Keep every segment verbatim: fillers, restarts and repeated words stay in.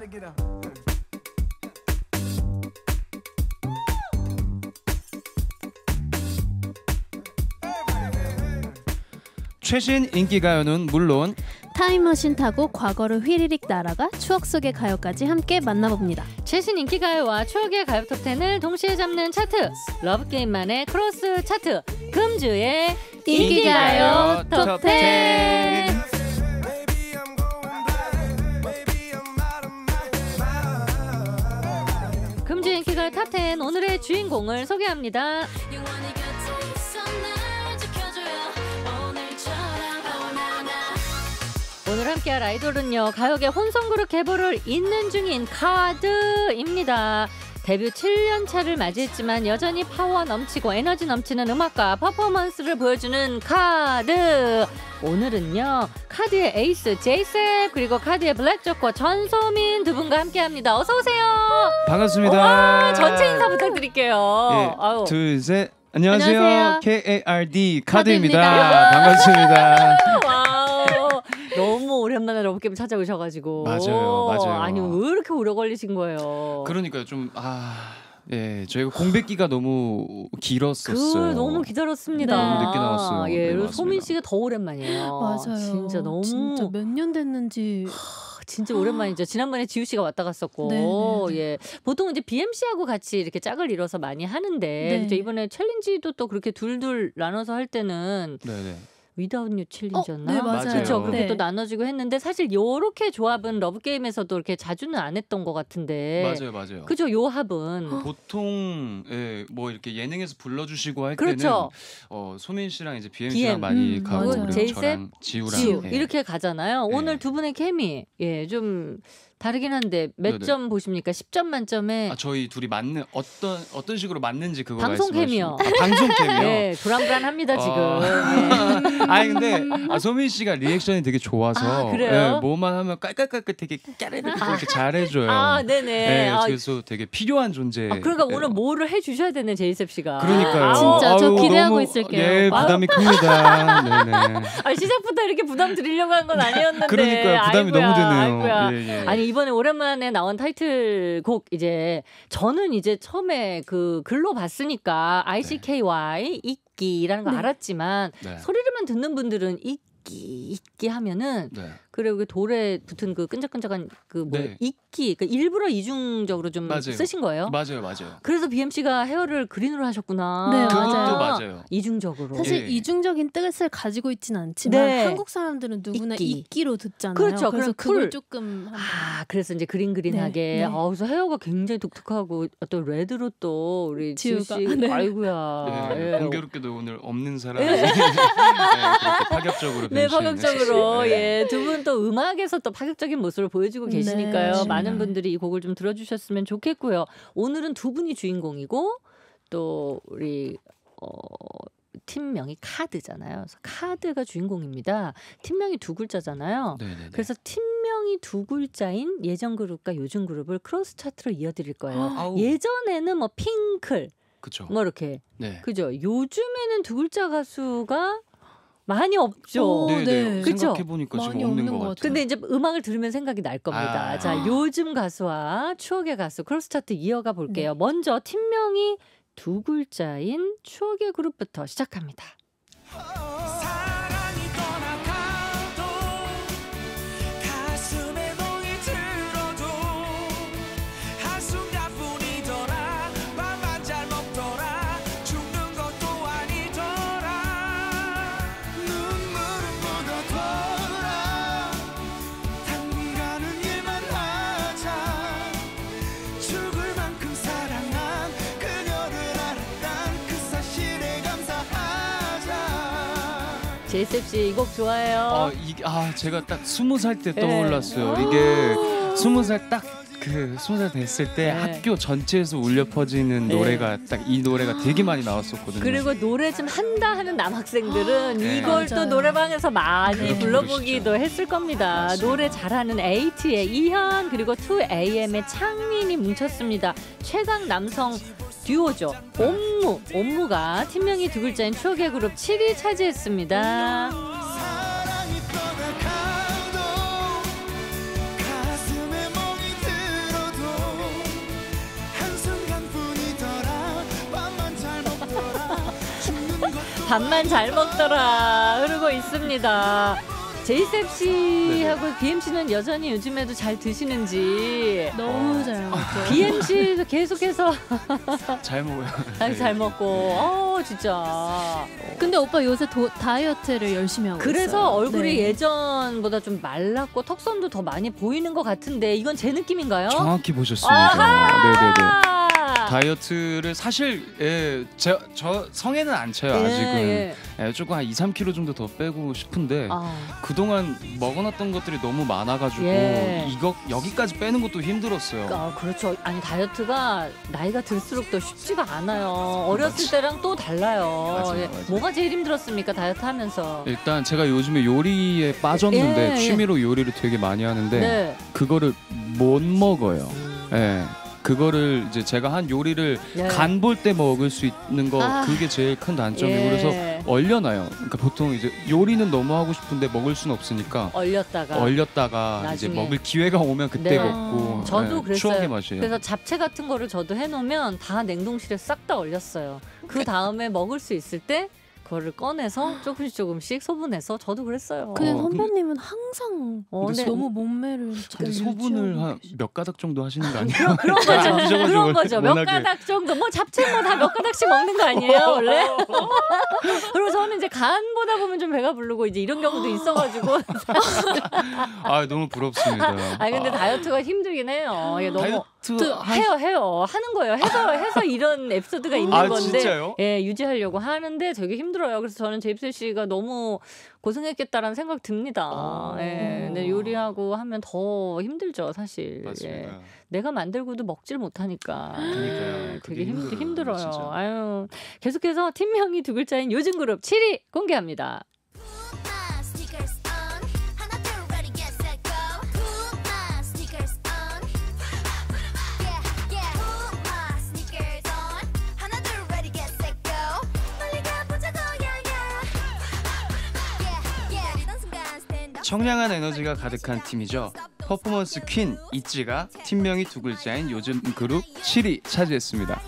최신 인기가요는 물론 타임머신 타고 과거를 휘리릭 날아가 추억 속의 가요까지 함께 만나봅니다. 최신 인기가요와 추억의 가요 톱텐을 동시에 잡는 차트, 러브게임만의 크로스 차트, 금주의 인기가요 톱텐. 금주의 인기가요 톱텐, 오늘의 주인공을 소개합니다. 오늘 함께할 아이돌은요, 가요계 혼성그룹 계보를 잇는 중인 카드입니다. 데뷔 칠 년 차를 맞이했지만 여전히 파워 넘치고 에너지 넘치는 음악과 퍼포먼스를 보여주는 카드. 오늘은요, 카드의 에이스 제이셉 그리고 카드의 블랙조커 전소민 두 분과 함께합니다. 어서 오세요. 반갑습니다. 와, 전체 인사 부탁드릴게요. 예, 아유. 둘, 셋. 안녕하세요. 안녕하세요. 케이 에이 알 디 카드입니다. 카드입니다. 반갑습니다. 와우. 너무 오랜만에 러브게임 찾아오셔가지고. 맞아요, 맞아요. 아니, 왜 이렇게 오래 걸리신 거예요? 그러니까요, 좀 아, 예, 저희가 공백기가 너무 길었었어요. 그 너무 기다렸습니다. 네. 너무 늦게 나왔어요. 예, 네, 그리고 맞습니다. 소민 씨가 더 오랜만이에요. 맞아요. 진짜 너무 진짜 몇 년 됐는지. 진짜 오랜만이죠. 지난번에 지우 씨가 왔다 갔었고, 네, 네, 네. 예, 보통 이제 비엠씨하고 같이 이렇게 짝을 이뤄서 많이 하는데, 네. 그죠? 이번에 챌린지도 또 그렇게 둘둘 나눠서 할 때는 네네. 위다웃 유 챌린지였나? 어, 네, 맞아요. 그렇죠. 그렇게 네. 또 나눠지고 했는데 사실 요렇게 조합은 러브게임에서도 이렇게 자주는 안 했던 것 같은데. 맞아요, 맞아요. 그죠? 요 합은. 보통 예, 뭐 이렇게 예능에서 불러주시고 할 그렇죠. 때는 어, 소민 씨랑 이제 비엠씨랑 비엠. 많이 음, 가고 맞아요. 그리고 제이셉, 저랑 지우랑 지우 예. 이렇게 가잖아요. 네. 오늘 두 분의 케미 예, 좀 다르긴 한데 몇 네네. 점 보십니까? 십 점 만점에 아, 저희 둘이 맞는 어떤 어떤 식으로 맞는지 그거 방송 말씀하시면- 캠이요. 아, 방송 캠이요. 네, 불안불안합니다 지금. 어. 예. 아니 근데 아, 소민 씨가 리액션이 되게 좋아서 아, 그래요? 예, 뭐만 하면 깔깔깔깔 되게 까르르 이렇게 잘해줘요. 아, 네네. 네, 아, 그래서 되게 필요한 존재. 아, 그러니까 오늘 뭐를 해주셔야 되네 제이셉 씨가. 그러니까요. 아우, 진짜 저 아유, 기대하고 너무, 있을게요. 예, 아유. 부담이 큽니다. 네네. 아, 시작부터 이렇게 부담 드리려고 한 건 아니었는데. 그러니까요, 부담이 아이고야, 너무 되네요. 아이고야. 예, 예. 아니 이번에 오랜만에 나온 타이틀곡 이제 저는 이제 처음에 그 글로 봤으니까 아이씨케이와이 있기라는 거 네. 알았지만 네. 소리를만 듣는 분들은 있기 있기 하면은 네. 그리고 그 돌에 붙은 그 끈적끈적한 그 뭐 네. 있기 그 일부러 이중적으로 좀 맞아요. 쓰신 거예요. 맞아요, 맞아요. 그래서 비엠씨가 헤어를 그린으로 하셨구나. 네, 그것도 맞아요. 맞아요. 이중적으로. 사실 예. 이중적인 뜻을 가지고 있진 않지만 네. 한국 사람들은 누구나 있기. 있기로 듣잖아요. 그렇죠. 그래서 그럼 그걸 쿨. 조금 한번. 아, 그래서 이제 그린그린하게. 네, 네. 아, 그래서 헤어가 굉장히 독특하고 또 레드로 또 우리 지우 씨, 지우가. 네. 아이고야. 네, 예. 공교롭게도 오늘 없는 사람이 네, 그렇게 파격적으로 네, 변신을 파격적으로. 했었어요. 예, 두 분 또 음악에서 또 파격적인 모습을 보여주고 네, 계시니까요. 맞습니다. 많은 분들이 이 곡을 좀 들어주셨으면 좋겠고요. 오늘은 두 분이 주인공이고 또 우리 어, 팀명이 카드잖아요. 그래서 카드가 주인공입니다. 팀명이 두 글자잖아요. 네네네. 그래서 팀명이 두 글자인 예전 그룹과 요즘 그룹을 크로스 차트로 이어드릴 거예요. 아우. 예전에는 뭐 핑클 그쵸. 뭐 이렇게 네. 그죠. 요즘에는 두 글자 가수가 많이 없죠. 오, 네, 네. 네. 그쵸? 생각해 보니까 지금 많이 없는 없는 것 것 같아요. 근데 이제 음악을 들으면 생각이 날 겁니다. 아. 자, 요즘 가수와 추억의 가수 크로스 차트 이어가 볼게요. 네. 먼저 팀명이 두 글자인 추억의 그룹부터 시작합니다. 사랑이 떠나가도 가슴에 멍이 들어도 한순간뿐이더라 밥만 잘 먹더라 죽는 것도 아니더라 눈물은 묻어둬라 당분간은 일만 하자 죽을 만큼 사랑한 그녀를 알았단 그 사실에 감사하자 제이셉 씨 이 곡 좋아해요. 아, 이, 아 제가 딱 스무 살 때 네. 떠올랐어요. 이게 스무 살 딱 그 스무 살 됐을 때 네. 학교 전체에서 울려 퍼지는 네. 노래가 딱 이 노래가 되게 많이 나왔었거든요. 그리고 노래 좀 한다 하는 남학생들은 네. 이걸 또 맞아요. 노래방에서 많이 그렇게 불러보기도 부르시죠. 했을 겁니다. 맞습니다. 노래 잘하는 에이티의 이현 그리고 투 에이엠의 창민이 뭉쳤습니다. 최강 남성 듀오죠. 옴무. 옴무가 팀명이 두 글자인 추억의 그룹 칠 위 차지했습니다. 사랑이 떠나가도 가슴에 멍이 밥만 잘 먹더라 흐르고 있습니다. 제이셉 씨하고 비엠씨는 여전히 요즘에도 잘 드시는지. 너무 잘 먹죠. 비엠씨도 계속해서 잘 먹어요. 잘, 잘 먹고. 어 진짜. 근데 오빠 요새 도, 다이어트를 열심히 하고 그래서 있어요. 얼굴이 네. 예전보다 좀 말랐고 턱선도 더 많이 보이는 것 같은데 이건 제 느낌인가요? 정확히 보셨습니다. 네네네. 다이어트를 사실 예, 제, 저 성에는 안 쳐요. 예, 아직은 예. 예, 조금 한 이, 삼 킬로그램 정도 더 빼고 싶은데 아. 그동안 먹어놨던 것들이 너무 많아가지고 예. 이거 여기까지 빼는 것도 힘들었어요. 아, 그렇죠. 아니 다이어트가 나이가 들수록 더 쉽지가 않아요. 어렸을 맞지. 때랑 또 달라요. 맞아요, 예. 맞아요. 뭐가 제일 힘들었습니까 다이어트 하면서? 일단 제가 요즘에 요리에 빠졌는데 예, 예. 취미로 요리를 되게 많이 하는데 네. 그거를 못 먹어요. 예. 그거를 이제 제가 한 요리를 예. 간 볼 때 먹을 수 있는 거 아. 그게 제일 큰 단점이고 예. 그래서 얼려놔요. 그러니까 보통 이제 요리는 너무 하고 싶은데 먹을 수는 없으니까 얼렸다가. 얼렸다가 이제 나중에. 먹을 기회가 오면 그때 네. 먹고 저도 예, 그랬어요. 추억의 맛이에요. 그래서 잡채 같은 거를 저도 해놓으면 다 냉동실에 싹 다 얼렸어요. 그 다음에 먹을 수 있을 때 그거를 꺼내서 조금씩 조금씩 소분해서 저도 그랬어요. 근데 어, 근데- 선배님은 항상 어, 근데 너무 몸매를 근데 진짜 소분을 유지하고 한 계시- 몇 가닥 정도 하시는 거 아니에요? 그런, 그런 잘안 거죠. 드셔가지고 그런 거죠. 몇 워낙에. 가닥 정도. 뭐 잡채 뭐 다 몇 가닥씩 먹는 거 아니에요, 원래? 그리고 저는 이제 간 보다 보면 좀 배가 부르고 이제 이런 경우도 있어가지고. 아 너무 부럽습니다. 아니 근데 다이어트가 힘들긴 해요. 이게 너무 다이어트 한- 해요, 해요. 하는 거예요. 해서 해서 이런 에피소드가 있는 아, 건데, 진짜요? 예, 유지하려고 하는데 되게 힘들어요. 그래서 저는 제이셉 씨가 너무 고생했겠다라는 생각 듭니다. 오. 예, 근데 요리하고 하면 더 힘들죠, 사실. 맞습니다. 예. 내가 만들고도 먹질 못하니까. 그러니까요. 예, 그게 되게 힘, 힘들어요, 힘들어요. 진짜. 아유, 계속해서 팀명이 두 글자인 요즘 그룹 칠 위 공개합니다. 청량한 에너지가 가득한 팀이죠. 퍼포먼스 퀸 있지가 팀명이 두 글자인 요즘 그룹 칠 위 차지했습니다.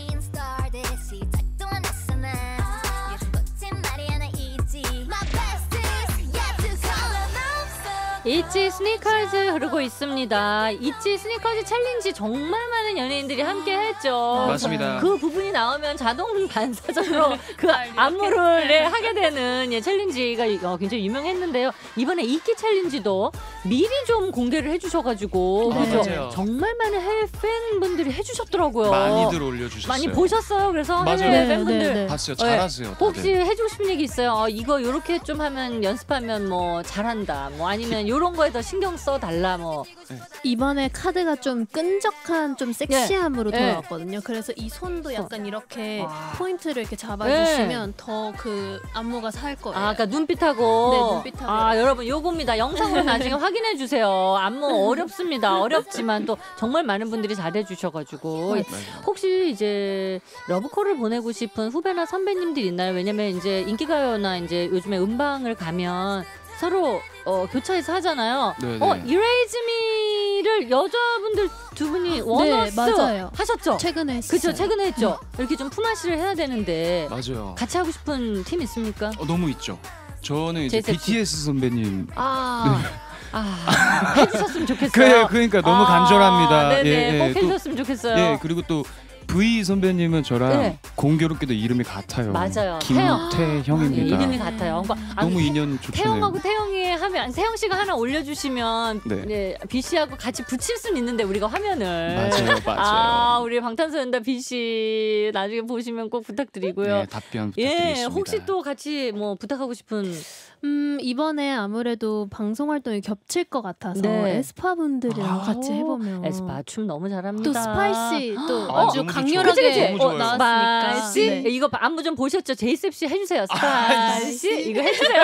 있지 스니커즈 흐르고 있습니다. 있지 스니커즈 챌린지 정말 많은 연예인들이 함께 했죠. 맞습니다. 그 부분이 나오면 자동 반사적으로 그 안무를 네, 하게 되는 예, 챌린지가 어, 굉장히 유명했는데요. 이번에 있기 챌린지도 미리 좀 공개를 해주셔가지고 아, 그죠? 맞아요. 정말 많은 해외 팬분들이 해주셨더라고요. 많이들 올려주셨어요. 많이 보셨어요? 그래서 맞아요. 해외 네, 팬분들 네, 네. 봤어요. 네. 잘하세요. 다들. 혹시 해주고 싶은 얘기 있어요? 어, 이거 요렇게 좀 하면 연습하면 뭐 잘한다. 뭐 아니면 요런 거에 더 신경 써 달라. 뭐 이번에 카드가 좀 끈적한 좀 섹시함으로 네. 돌아왔거든요. 그래서 이 손도 약간 이렇게 와. 포인트를 이렇게 잡아주시면 더 그 안무가 살 거예요. 아, 그러니까 눈빛하고. 네, 눈빛하고. 아, 여러분 요겁니다. 영상으로 나중에 확인해 주세요. 안무 어렵습니다. 어렵지만 또 정말 많은 분들이 잘해 주셔가지고. 맞아요. 혹시 이제 러브콜을 보내고 싶은 후배나 선배님들 있나요? 왜냐면 이제 인기가요나 이제 요즘에 음방을 가면 서로 어, 교차해서 하잖아요. 네네. 어, 이레이즈미를 여자분들 두 분이 원어스 맞아요. 하셨죠? 최근에 했어요. 그렇죠. 최근에 했죠. 이렇게 좀 품앗이를 해야 되는데 맞아요. 같이 하고 싶은 팀 있습니까? 어, 너무 있죠. 저는 이제 제이셉 씨. 비티에스 선배님. 아, 아 해주셨으면 좋겠어요. 그래, 그러니까 너무 아, 간절합니다. 네네, 예, 예. 꼭 해주셨으면 좋겠어요. 예, 그리고 또 V 선배님은 저랑 네. 공교롭게도 이름이 같아요. 맞아요. 태영. 김태형입니다. 예, 이름이 같아요. 그러니까 너무 아니, 인연 좋잖아요. 태영하고 태영이 하면 태영 씨가 하나 올려주시면 네. 네, B 씨하고 같이 붙일 수는 있는데 우리가 화면을 맞아요, 맞아요. 아 우리 방탄소년단 B 씨 나중에 보시면 꼭 부탁드리고요. 네, 답변 예, 부탁드리겠습니다. 혹시 또 같이 뭐 부탁하고 싶은 음 이번에 아무래도 방송 활동이 겹칠 것 같아서 네. 에스파 분들이랑 아, 같이 해보면 에스파 춤 너무 잘합니다. 또 스파이시 또 아, 아주 너무 좋죠. 강렬하게 그치, 그치? 너무 좋아요. 어, 나왔으니까 스파이시 네. 이거 안무 좀 보셨죠? 제이셉 씨 해주세요. 스파이시 이거 해주세요.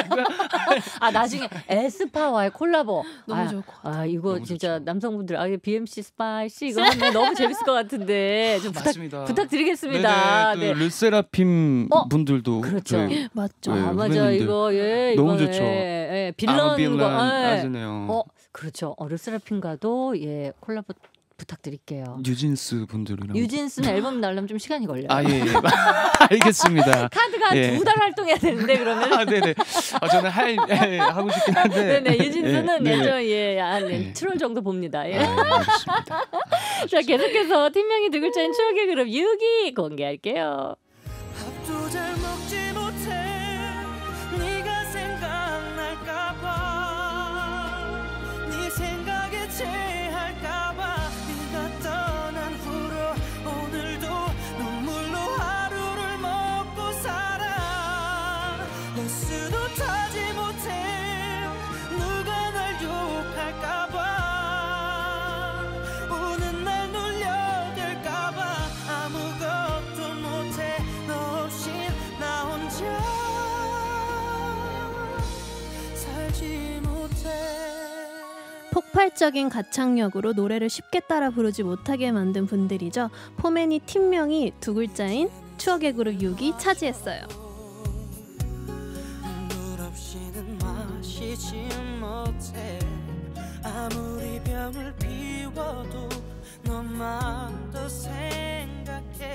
아 나중에 에스파와의 콜라보 너무 아, 좋을 것 같아요. 아 이거 너무 진짜 좋죠. 남성분들 아 비엠씨 스파이시 이거 하면 너무 재밌을 것 같은데 좀 부탁 맞습니다. 부탁드리겠습니다. 네네, 네. 또 르세라핌 어? 분들도 그렇죠. 저희 맞죠. 네, 아 맞아 후배님들. 이거 예 너무 이번에, 좋죠. 예, 아무 빌런 빌런과 예. 아즈네요. 어 그렇죠. 어 르세라핌과도 예 콜라보 부탁드릴게요. 뉴진스 분들이랑. 뉴진스는 앨범 나려면 좀 시간이 걸려요. 아, 예, 예. 알겠습니다. 카드가 예. 두 달 활동해야 되는데 그러면. 아, 네네. 아, 저는 할 예, 하고 싶긴 한데. 네네. 뉴진스는 예, 예, 네. 좀, 예, 한 예. 칠 월 정도 봅니다. 예. 아, 알겠습니다. 자, 계속해서 팀명이 두 글자인 추억의 그룹 육 위 공개할게요. 밥도 잘 먹지 못해 네가 생각날까봐 네 생각에 체할까봐 네가 떠난 후로 오늘도 눈물로 하루를 먹고 살아 버스도 타지 못해 누가 날 욕할까봐 오는 날 놀려댈까봐 아무것도 못해 너 없이 나 혼자 살지 못해 폭발적인 가창력으로 노래를 쉽게 따라 부르지 못하게 만든 분들이죠. 포맨이 팀명이 두 글자인 추억의 그룹 육 위 차지했어요. 물 없이는 마시지 못해 아무리 병을 비워도 너만 더 생각해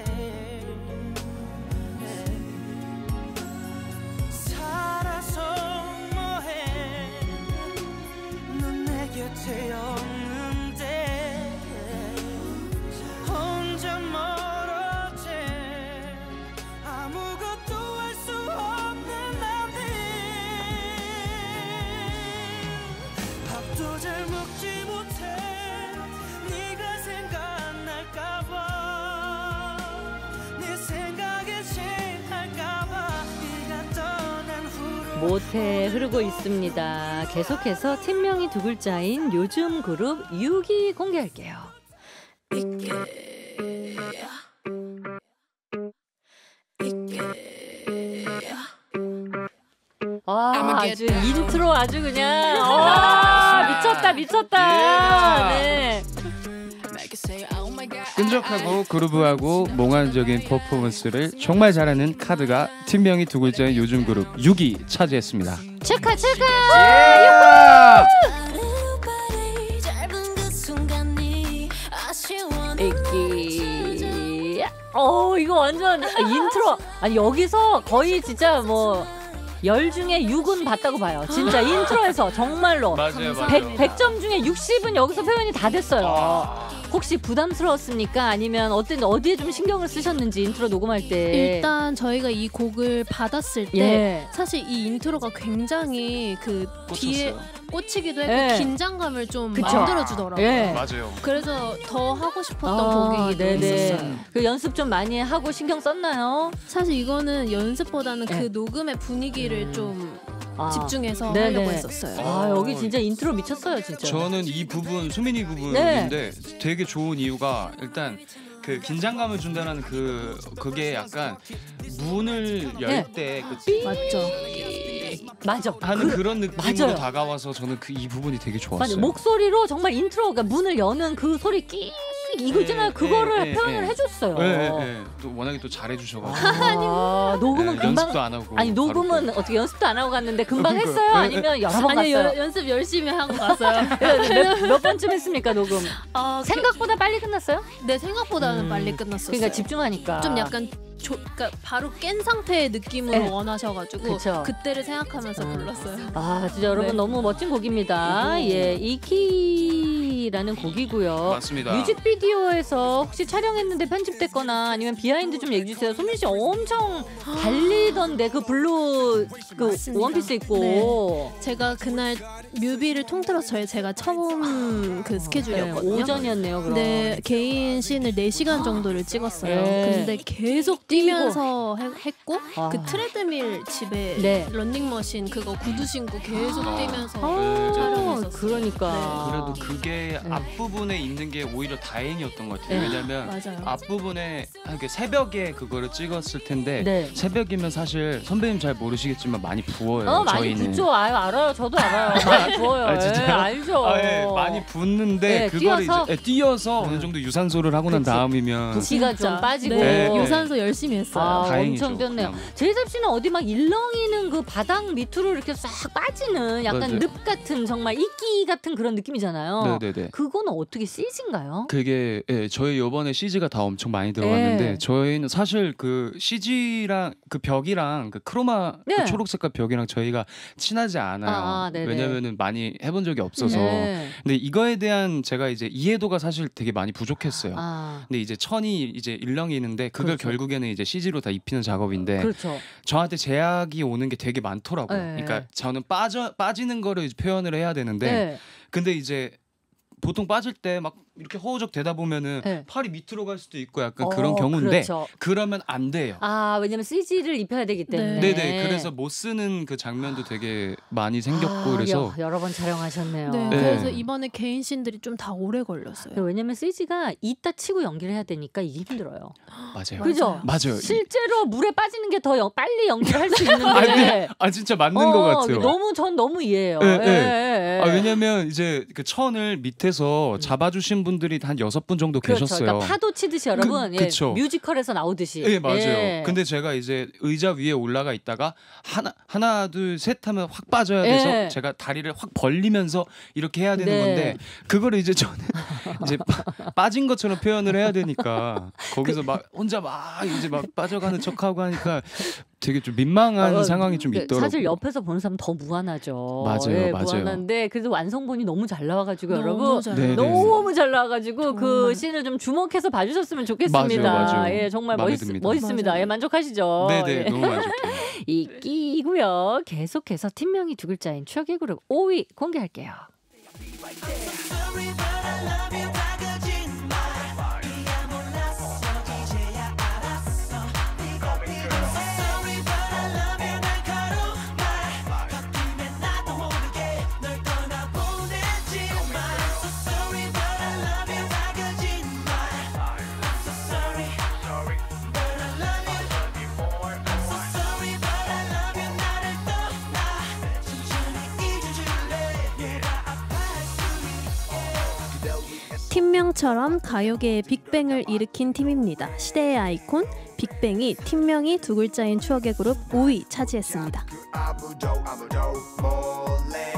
살아서 뭐해 넌 내 곁에 없는데 혼자 멀어져 아무것도 할 수 없는 나들 밥도 잘 먹지 못해 네가 생각날까봐 네 생각에 체할까봐 네가 떠난 후로 못해 흐르고 있습니다. 계속해서 팀명이 두 글자인 요즘 그룹 육 위 공개할게요. 있게 있게 아, 아주 인트로 아주 그냥 아, 미쳤다 미쳤다. 네. 끈적하고 그루브하고 몽환적인 퍼포먼스를 정말 잘하는 카드가 팀명이 두 글자인 요즘 그룹 육 위 차지했습니다. 체카 체카. 애기. 어 이거 완전 인트로. 아니 여기서 거의 진짜 뭐 열 중에 육은 봤다고 봐요. 진짜 인트로에서 정말로 맞아요, 맞아요. 백, 백 점 중에 육십은 여기서 표현이 다 됐어요. 아. 혹시 부담스러웠습니까? 아니면 어떤 어디에 좀 신경을 쓰셨는지 인트로 녹음할 때. 일단 저희가 이 곡을 받았을 때 예. 사실 이 인트로가 굉장히 그 뒤에 꽂히기도 했고 예. 긴장감을 좀 그쵸. 만들어주더라고요. 예. 맞아요. 그래서 더 하고 싶었던 아, 곡이기도 네네. 했었어요. 그 연습 좀 많이 하고 신경 썼나요? 사실 이거는 연습보다는 예. 그 녹음의 분위기를 좀 아. 집중해서 네네. 하려고 했었어요. 아 여기 진짜 인트로 미쳤어요 진짜. 저는 이 부분 수민이 부분인데 되게 좋은 이유가 일단 그 긴장감을 준다는 그 그게 약간 문을 열 네. 때그 맞죠? 맞아. 하는 그, 그, 런 느낌으로 맞아요. 다가와서 저는 그 이 부분이 되게 맞아. 좋았어요. 목소리로 정말 인트로 그러니까 문을 여는 그 소리 끼 이거 있잖아요. 예, 그거를 예, 표현을 예. 해줬어요. 예, 예, 예. 또 워낙에 또 잘해주셔가지고 아, 녹음은 예, 금방 연습도 안 하고 아니 녹음은 바로 어떻게 연습도 안 하고 갔는데 금방 그러니까요. 했어요? 예, 아니면 여러 번 아니 갔어요? 여, 연습 열심히 하고 갔어요. 몇, 몇 번쯤 했습니까 녹음? 아, 생각보다 빨리 끝났어요? 그, 네 생각보다는 음, 빨리 끝났었어요. 그러니까 집중하니까 좀 약간 조, 그러니까 바로 깬 상태의 느낌으로 네. 원하셔가지고 그쵸. 그때를 생각하면서 음. 불렀어요. 아 진짜 여러분 네. 너무 멋진 곡입니다. 오. 예, 이키라는 곡이고요. 맞습니다. 뮤직비디오에서 혹시 촬영했는데 편집됐거나 아니면 비하인드 좀 얘기해 주세요. 소민 씨 엄청 달리던데 그 블루 그 맞습니다. 원피스 입고 제가 그날 뮤비를 통틀어서 저희 제가 처음 그 네, 스케줄이었거든요. 오전이었네요. 그럼. 근데 개인 씬을 네 시간 정도를 찍었어요. 네. 근데 계속 뛰면서 해- 했고 아. 그 트레드밀 집에 네. 런닝머신 그거 구두 신고 계속 뛰면서 아, 촬영했었어요. 그러니까. 그래도 그게 네. 앞부분에 있는 게 오히려 다행이었던 것 같아요. 네. 왜냐면 맞아요. 앞부분에 그 새벽에 그거를 찍었을 텐데 네. 새벽이면 사실 선배님 잘 모르시겠지만 많이 부어요. 어 많이 저희는. 붓죠. 아유 알아요. 저도 알아요. 많이 부어요. 아, 진짜요? 예, 알죠. 아, 예, 많이 붓는데 네, 그거를 뛰어서? 이제 예, 뛰어서 어느 정도 유산소를 하고 난 그치. 다음이면 붓기가 좀 진짜. 빠지고. 네, 네. 유산소 열심히 했어요. 아, 다행이죠. 엄청 뛰었네요. 그나마. 제이잡 씨는 어디 막 일렁이는 그 바닥 밑으로 이렇게 싹 빠지는 약간 맞아요. 늪 같은 정말 이끼 같은 그런 느낌이잖아요. 네네네. 네네. 그거는 어떻게 씨지인가요? 그게 예, 저희 이번에 씨지가 다 엄청 많이 들어갔는데 네. 저희는 사실 그 씨지랑 그 벽이랑 그 크로마 네. 그 초록색깔 벽이랑 저희가 친하지 않아요. 아, 아, 네네. 왜냐면은 많이 해본 적이 없어서. 네. 근데 이거에 대한 제가 이제 이해도가 사실 되게 많이 부족했어요. 아, 근데 이제 천이 이제 일렁이는데 그걸 그렇죠. 결국에는 이제 씨지로 다 입히는 작업인데 그렇죠. 저한테 제약이 오는 게 되게 많더라고요. 네. 그러니까 저는 빠져 빠지는 거를 이제 표현을 해야 되는데 네. 근데 이제 보통 빠질 때 막 이렇게 허우적 되다 보면은 네. 팔이 밑으로 갈 수도 있고 약간 어, 그런 경우인데 그렇죠. 그러면 안 돼요. 아, 왜냐면 씨지를 입혀야 되기 때문에. 네. 네네. 그래서 못 쓰는 그 장면도 되게 많이 생겼고 아, 그래서 여, 여러 번 촬영하셨네요. 네, 네. 그래서 이번에 개인 씬들이 좀 다 오래 걸렸어요. 왜냐면 씨지가 이따 치고 연기를 해야 되니까 이게 힘들어요. 맞아요. 그죠? 맞아요. 실제로 물에 빠지는 게 더 빨리 연기를 할 수 있는데. 아, 근데, 아 진짜 맞는 어, 것 같아요. 너무 전 너무 이해해요. 네, 예, 네. 예, 예. 아, 왜냐면 이제 그 천을 밑에서 잡아주신 분들이 한 여섯 분 정도 그렇죠. 계셨어요. 그러니까 파도 치듯이 여러분, 그- 예, 그쵸. 뮤지컬에서 나오듯이. 예 맞아요. 예. 근데 제가 이제 의자 위에 올라가 있다가 하나 하나 둘 셋 하면 확 빠져야 돼서 예. 제가 다리를 확 벌리면서 이렇게 해야 되는 네. 건데 그거를 이제 저는 이제 빠, 빠진 것처럼 표현을 해야 되니까 거기서 막 혼자 막 이제 막 빠져가는 척하고 하니까 되게 좀 민망한 어, 상황이 좀 그 있더라고요. 사실 옆에서 보는 사람 더 무안하죠. 맞아요, 예, 맞아요. 무안한데 그래도 완성본이 너무 잘 나와가지고 너무 여러분 잘 네, 네. 너무 잘 나와가지고 그 정말. 씬을 좀 주목해서 봐주셨으면 좋겠습니다. 맞아요, 맞아요. 예, 정말 마음에 멋있, 듭니다. 멋있습니다. 맞아요. 예, 만족하시죠? 네네 예. 너무 만족해요. 이 끼고요. 계속해서 팀명이 두 글자인 추억의 그룹 오 위 공개할게요. Sorry but I love you 다 거짓말 이야 몰랐어 이제야 알았어 네가 필요해 Sorry but I love you 날카로운 말 바뀌면 나도 모르게 널 떠나보내지 마 So sorry but I love you 다 거짓말 I'm so sorry but I love you I'm so sorry but I love you 나를 떠나 천천히 잊어줄래 내가 아파할 수 팀명처럼 가요계의 빅뱅을 일으킨 팀입니다. 시대의 아이콘 빅뱅이 팀명이 두 글자인 추억의 그룹 오 위 차지했습니다. 아무도 아무도 몰래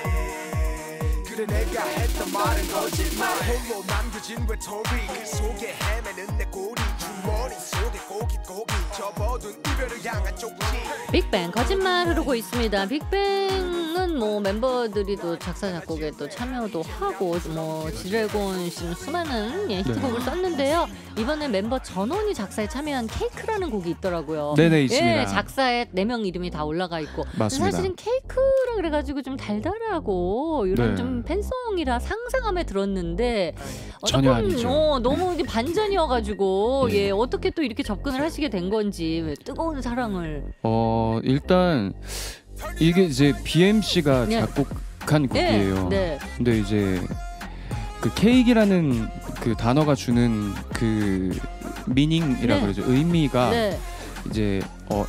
그래 내가 했던 말은 거짓말 홀로 남겨진 외톨이 그 속에 헤매는 내 꼬리 주머니 속에 고깃고기 접어둔 이별을 향한 쪽지 빅뱅 거짓말 흐르고 있습니다. 빅뱅은 뭐 멤버들이 또 작사 작곡에 또 참여도 하고 뭐 지드래곤 씨는 수많은 예, 히트곡을 네. 썼는데요. 이번에 멤버 전원이 작사에 참여한 케이크라는 곡이 있더라고요. 네네 있습니다. 예, 작사에 네 명 이름이 다 올라가 있고 맞습니다. 사실은 케이크라 그래가지고 좀 달달하고 이런 네. 좀 팬송이라 상상함에 들었는데 전혀 조금, 아니죠. 어, 너무 이제 반전이어가지고 네. 예, 어떻게 또 이렇게 접근을 하시게 된 건지 왜 뜨거운 사랑을 어 일단 이게 이제 비엠씨가 네. 작곡한 곡이에요. 네, 근데 이제 그 케이크라는 그 단어가 주는 그 미닝이라 네. 그러죠. 의미가 네, 네. 이제 어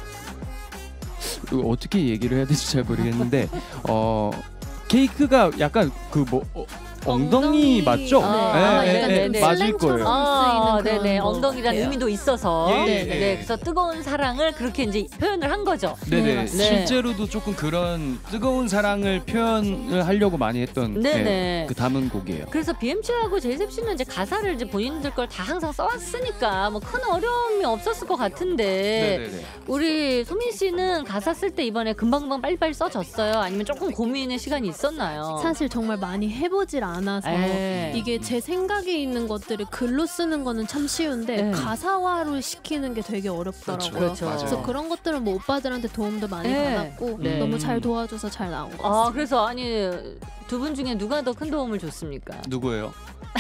이거 어떻게 얘기를 해야 될지 잘 모르겠는데 어 케이크가 약간 그 뭐 어, 엉덩이 엉덩이. 맞죠? 아, 예, 약간 예, 예, 네네. 맞을 슬랭처럼 거예요. 아, 쓰이는 그런 네네. 거 엉덩이라는 같아요. 의미도 있어서 예, 네, 예, 네. 예. 그래서 뜨거운 사랑을 그렇게 이제 표현을 한 거죠. 네네. 네. 실제로도 조금 그런 뜨거운 사랑을 표현을 하려고 많이 했던 네네. 예, 그 담은 곡이에요. 그래서 비엠씨하고 제이셉 씨는 이제 가사를 이제 본인들 걸 다 항상 써왔으니까 뭐 큰 어려움이 없었을 것 같은데 네네네. 우리 소민 씨는 가사 쓸 때 이번에 금방금방 빨리빨리 써졌어요? 아니면 조금 고민의 시간이 있었나요? 사실 정말 많이 해보질 않아서 에이. 이게 제 생각에 있는 것들을 글로 쓰는 거는 참 쉬운데 네. 가사화로 시키는 게 되게 어렵더라고요. 그렇죠. 맞아요. 그래서 그런 것들은 뭐 오빠들한테 도움도 많이 네. 받았고 네. 너무 잘 도와줘서 잘 나온 것 같습니다. 아 그래서 아니 두 분 중에 누가 더 큰 도움을 줬습니까? 누구예요?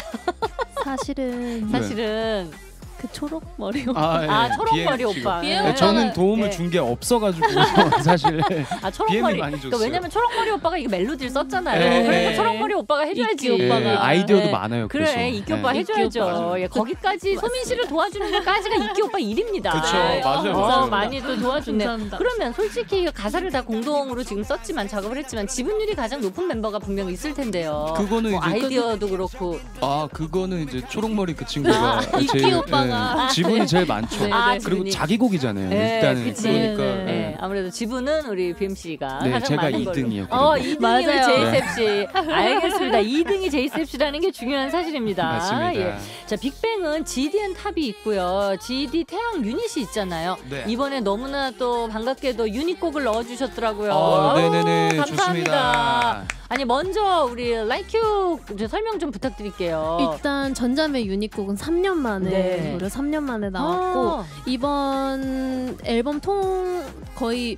사실은 네. 사실은 그 초록 머리 오빠 아, 예. 아 초록머리 비엠씨가. 오빠. 비엠 네, 저는 오빠가- 도움을 네. 준 게 없어가지고 사실 아 비엠이 초록머리. 많이 그러니까 줬어요. 왜냐면 초록머리 오빠가 이거 멜로디를 썼잖아요. 네. 그러니까 초록머리 오빠가 해줘야지. 이끼 오빠가. 예, 아이디어도 네. 많아요. 그래서. 그래 이끼 오빠 네. 해줘야죠. 오빠. 예, 거기까지 소민 씨를 도와주는 것까지가 이끼 오빠 일입니다. 그쵸, 예. 맞아요, 어, 맞아요. 많이 또 도와줬네. 감사합니다. 그러면 솔직히 가사를 다 공동으로 지금 썼지만 작업을 했지만 지분율이 가장 높은 멤버가 분명 있을 텐데요. 그거는 뭐 이제 아이디어도 그렇고 아 그거는 이제 초록머리 그 친구가 이끼 제일, 오빠가 오빠가. 지분이 제일 많죠. 네, 아, 그리고 지분이. 자기 곡이잖아요. 네, 일단은 그치. 그러니까 네, 네, 네. 아무래도 지분은 우리 비엠씨가 네, 가장 제가 많은 이 걸로. 등이요. 어, 이 등이 우리 맞아요. 제이셉 씨. 알겠습니다. 이 등이 제이셉 씨라는 게 중요한 사실입니다. 맞습니다. 예. 자, 빅뱅은 지디앤 탑이 있고요. 지디 태양 유닛이 있잖아요. 네. 이번에 너무나 또 반갑게도 유닛곡을 넣어주셨더라고요. 어, 네네네, 아우, 좋습니다. 감사합니다. 아니 먼저 우리 라이큐 설명 좀 부탁드릴게요. 일단 전자매 유닛곡은 삼 년 만에 네. 무려 삼 년 만에 나왔고 아, 이번 앨범 통 거의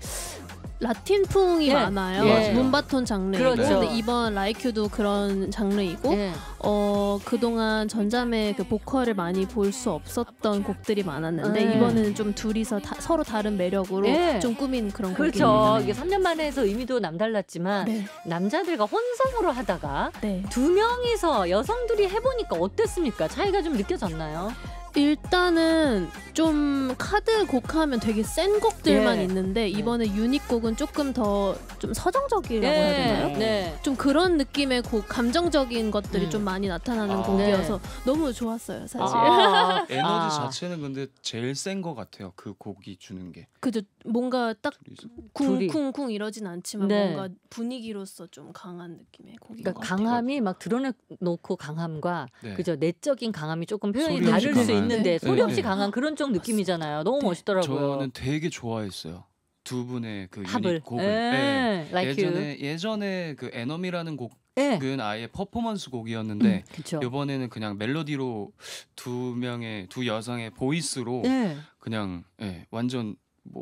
라틴풍이 예. 많아요. 예. 문바톤 장르이고 그렇죠. 근데 이번 라이큐도 그런 장르이고 예. 어 그동안 전자매 그 보컬을 많이 볼 수 없었던 곡들이 많았는데 네. 이번에는 좀 둘이서 다, 서로 다른 매력으로 예. 좀 꾸민 그런 그렇죠. 곡입니다. 이게 삼 년 만에 해서 의미도 남달랐지만 네, 남자들과 혼성으로 하다가 네. 두 명이서 여성들이 해보니까 어땠습니까? 차이가 좀 느껴졌나요? 일단은 좀 카드 곡하면 되게 센 곡들만 예. 있는데 이번에 유닛 곡은 조금 더 좀 서정적이라고 해야 되나요? 네. 좀 그런 느낌의 곡, 감정적인 것들이 음. 좀 많이 나타나는 아. 곡이어서 너무 좋았어요, 사실. 아, 에너지 아. 자체는 근데 제일 센 것 같아요. 그 곡이 주는 게. 그죠? 뭔가 딱 둘이서. 둘이. 쿵쿵쿵 이러진 않지만 네. 뭔가 분위기로서 좀 강한 느낌의 곡인 그러니까 것 같아요. 강함이 막 드러내놓고 강함과 네. 그죠 내적인 강함이 조금 표현이 소리 없이 다를 수 강한. 있는데 네. 소리 없이 네. 강한 그런 쪽 느낌이잖아요. 너무 네. 멋있더라고요. 저는 되게 좋아했어요. 두 분의 그 합을. 유닛 곡을. 예. 네. Like you. 예전에 예전에 그 에너미라는 곡은 예. 아예 퍼포먼스 곡이었는데 그렇죠. 이번에는 그냥 멜로디로 두 명의 두 여성의 보이스로 예. 그냥 예, 완전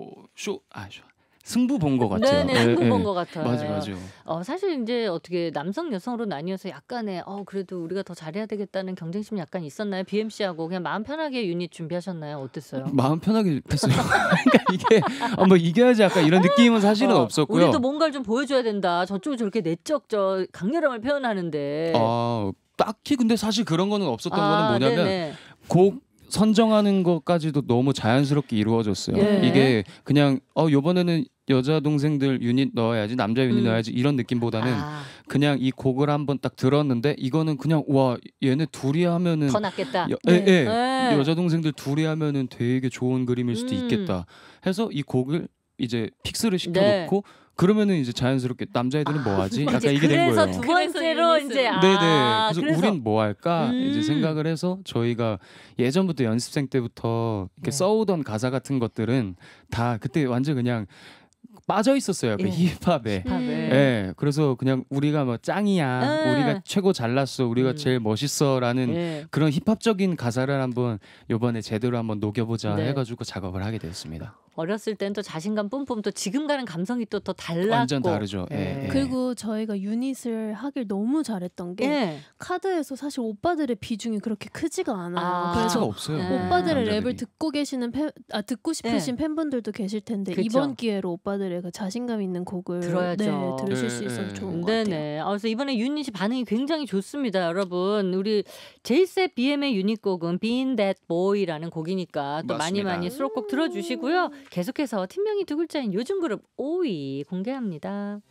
뭐쇼아 승부 본 것 같아요. 네네 예, 승부 예. 본것 같아요. 맞아 맞아. 어, 사실 이제 어떻게 남성 여성으로 나뉘어서 약간의 어 그래도 우리가 더 잘해야 되겠다는 경쟁심이 약간 있었나요? 비엠씨하고 그냥 마음 편하게 유닛 준비하셨나요? 어땠어요? 마음 편하게 했어요. 그러니까 이게 어, 뭐 이겨야지 약간 이런 느낌은 사실은 어, 없었고요. 우리도 뭔가를 좀 보여줘야 된다. 저쪽은 저렇게 내적 저 강렬함을 표현하는데. 아 딱히 근데 사실 그런 거는 없었던 아, 거는 뭐냐면 네네. 곡 선정하는 것까지도 너무 자연스럽게 이루어졌어요. 예. 이게 그냥 어 요번에는 여자 동생들 유닛 넣어야지 남자 유닛 음. 넣어야지 이런 느낌보다는 아, 그냥 이 곡을 한번 딱 들었는데 이거는 그냥 와 얘네 둘이 하면은 더 낫겠다. 여, 예, 예. 네. 여자 동생들 둘이 하면은 되게 좋은 그림일 수도 음. 있겠다 해서 이 곡을 이제 픽스를 시켜놓고 그러면은 이제 자연스럽게 남자애들은 뭐 하지? 약간 이제 이게 된 그래서 거예요. 두 번째로 그래서 이제 아, 네네. 그래서, 그래서 우린 뭐 할까 음. 이제 생각을 해서 저희가 예전부터 연습생 때부터 이렇게 네. 써오던 가사 같은 것들은 다 그때 완전 그냥 빠져 있었어요. 그 예. 힙합에. 힙합에. 음. 예. 그래서 그냥 우리가 뭐 짱이야, 음. 우리가 최고 잘났어, 우리가 음. 제일 멋있어라는 예. 그런 힙합적인 가사를 한번 이번에 제대로 한번 녹여보자 네. 해가지고 작업을 하게 됐습니다. 어렸을 땐 또 자신감 뿜뿜 또 지금 가는 감성이 또 더 달랐고 완전 다르죠. 예, 예. 예. 그리고 저희가 유닛을 하길 너무 잘했던 게 예. 카드에서 사실 오빠들의 비중이 그렇게 크지가 않아요. 아. 가사가 그래서 없어요. 네. 오빠들의 남자들이. 랩을 듣고 계시는 팬, 아 듣고 싶으신 팬분들도 계실 텐데 그쵸. 이번 기회로 오빠들의 그 자신감 있는 곡을 들어야죠. 네, 들으실 네, 수 있어서 네. 좋은 것 같아요. 네네. 어, 그래서 이번에 유닛이 반응이 굉장히 좋습니다, 여러분. 우리 제이셉 비엠의 유닛곡은 Being That Boy라는 곡이니까 또 많이 맞습니다. 많이 수록곡 들어주시고요. 계속해서 팀명이 두 글자인 요즘 그룹 오 위 공개합니다.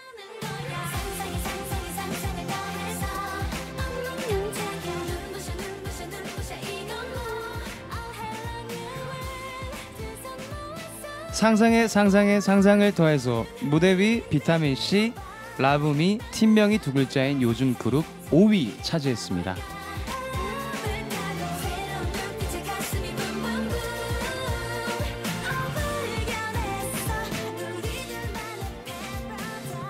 상상에 상상에 상상을 더해서 없는 영작에 눈부셔 눈부셔 눈부셔 이건 뭐 I'll have you 두손 모아서 상상에 상상에 상상을 더해서 무대 위 비타민 C, 라브미, 팀명이 두 글자인 요즘 그룹 오 위 차지했습니다. 새로운 눈빛에 가슴이 붕붕붕 발견했어 우리들만의 paradise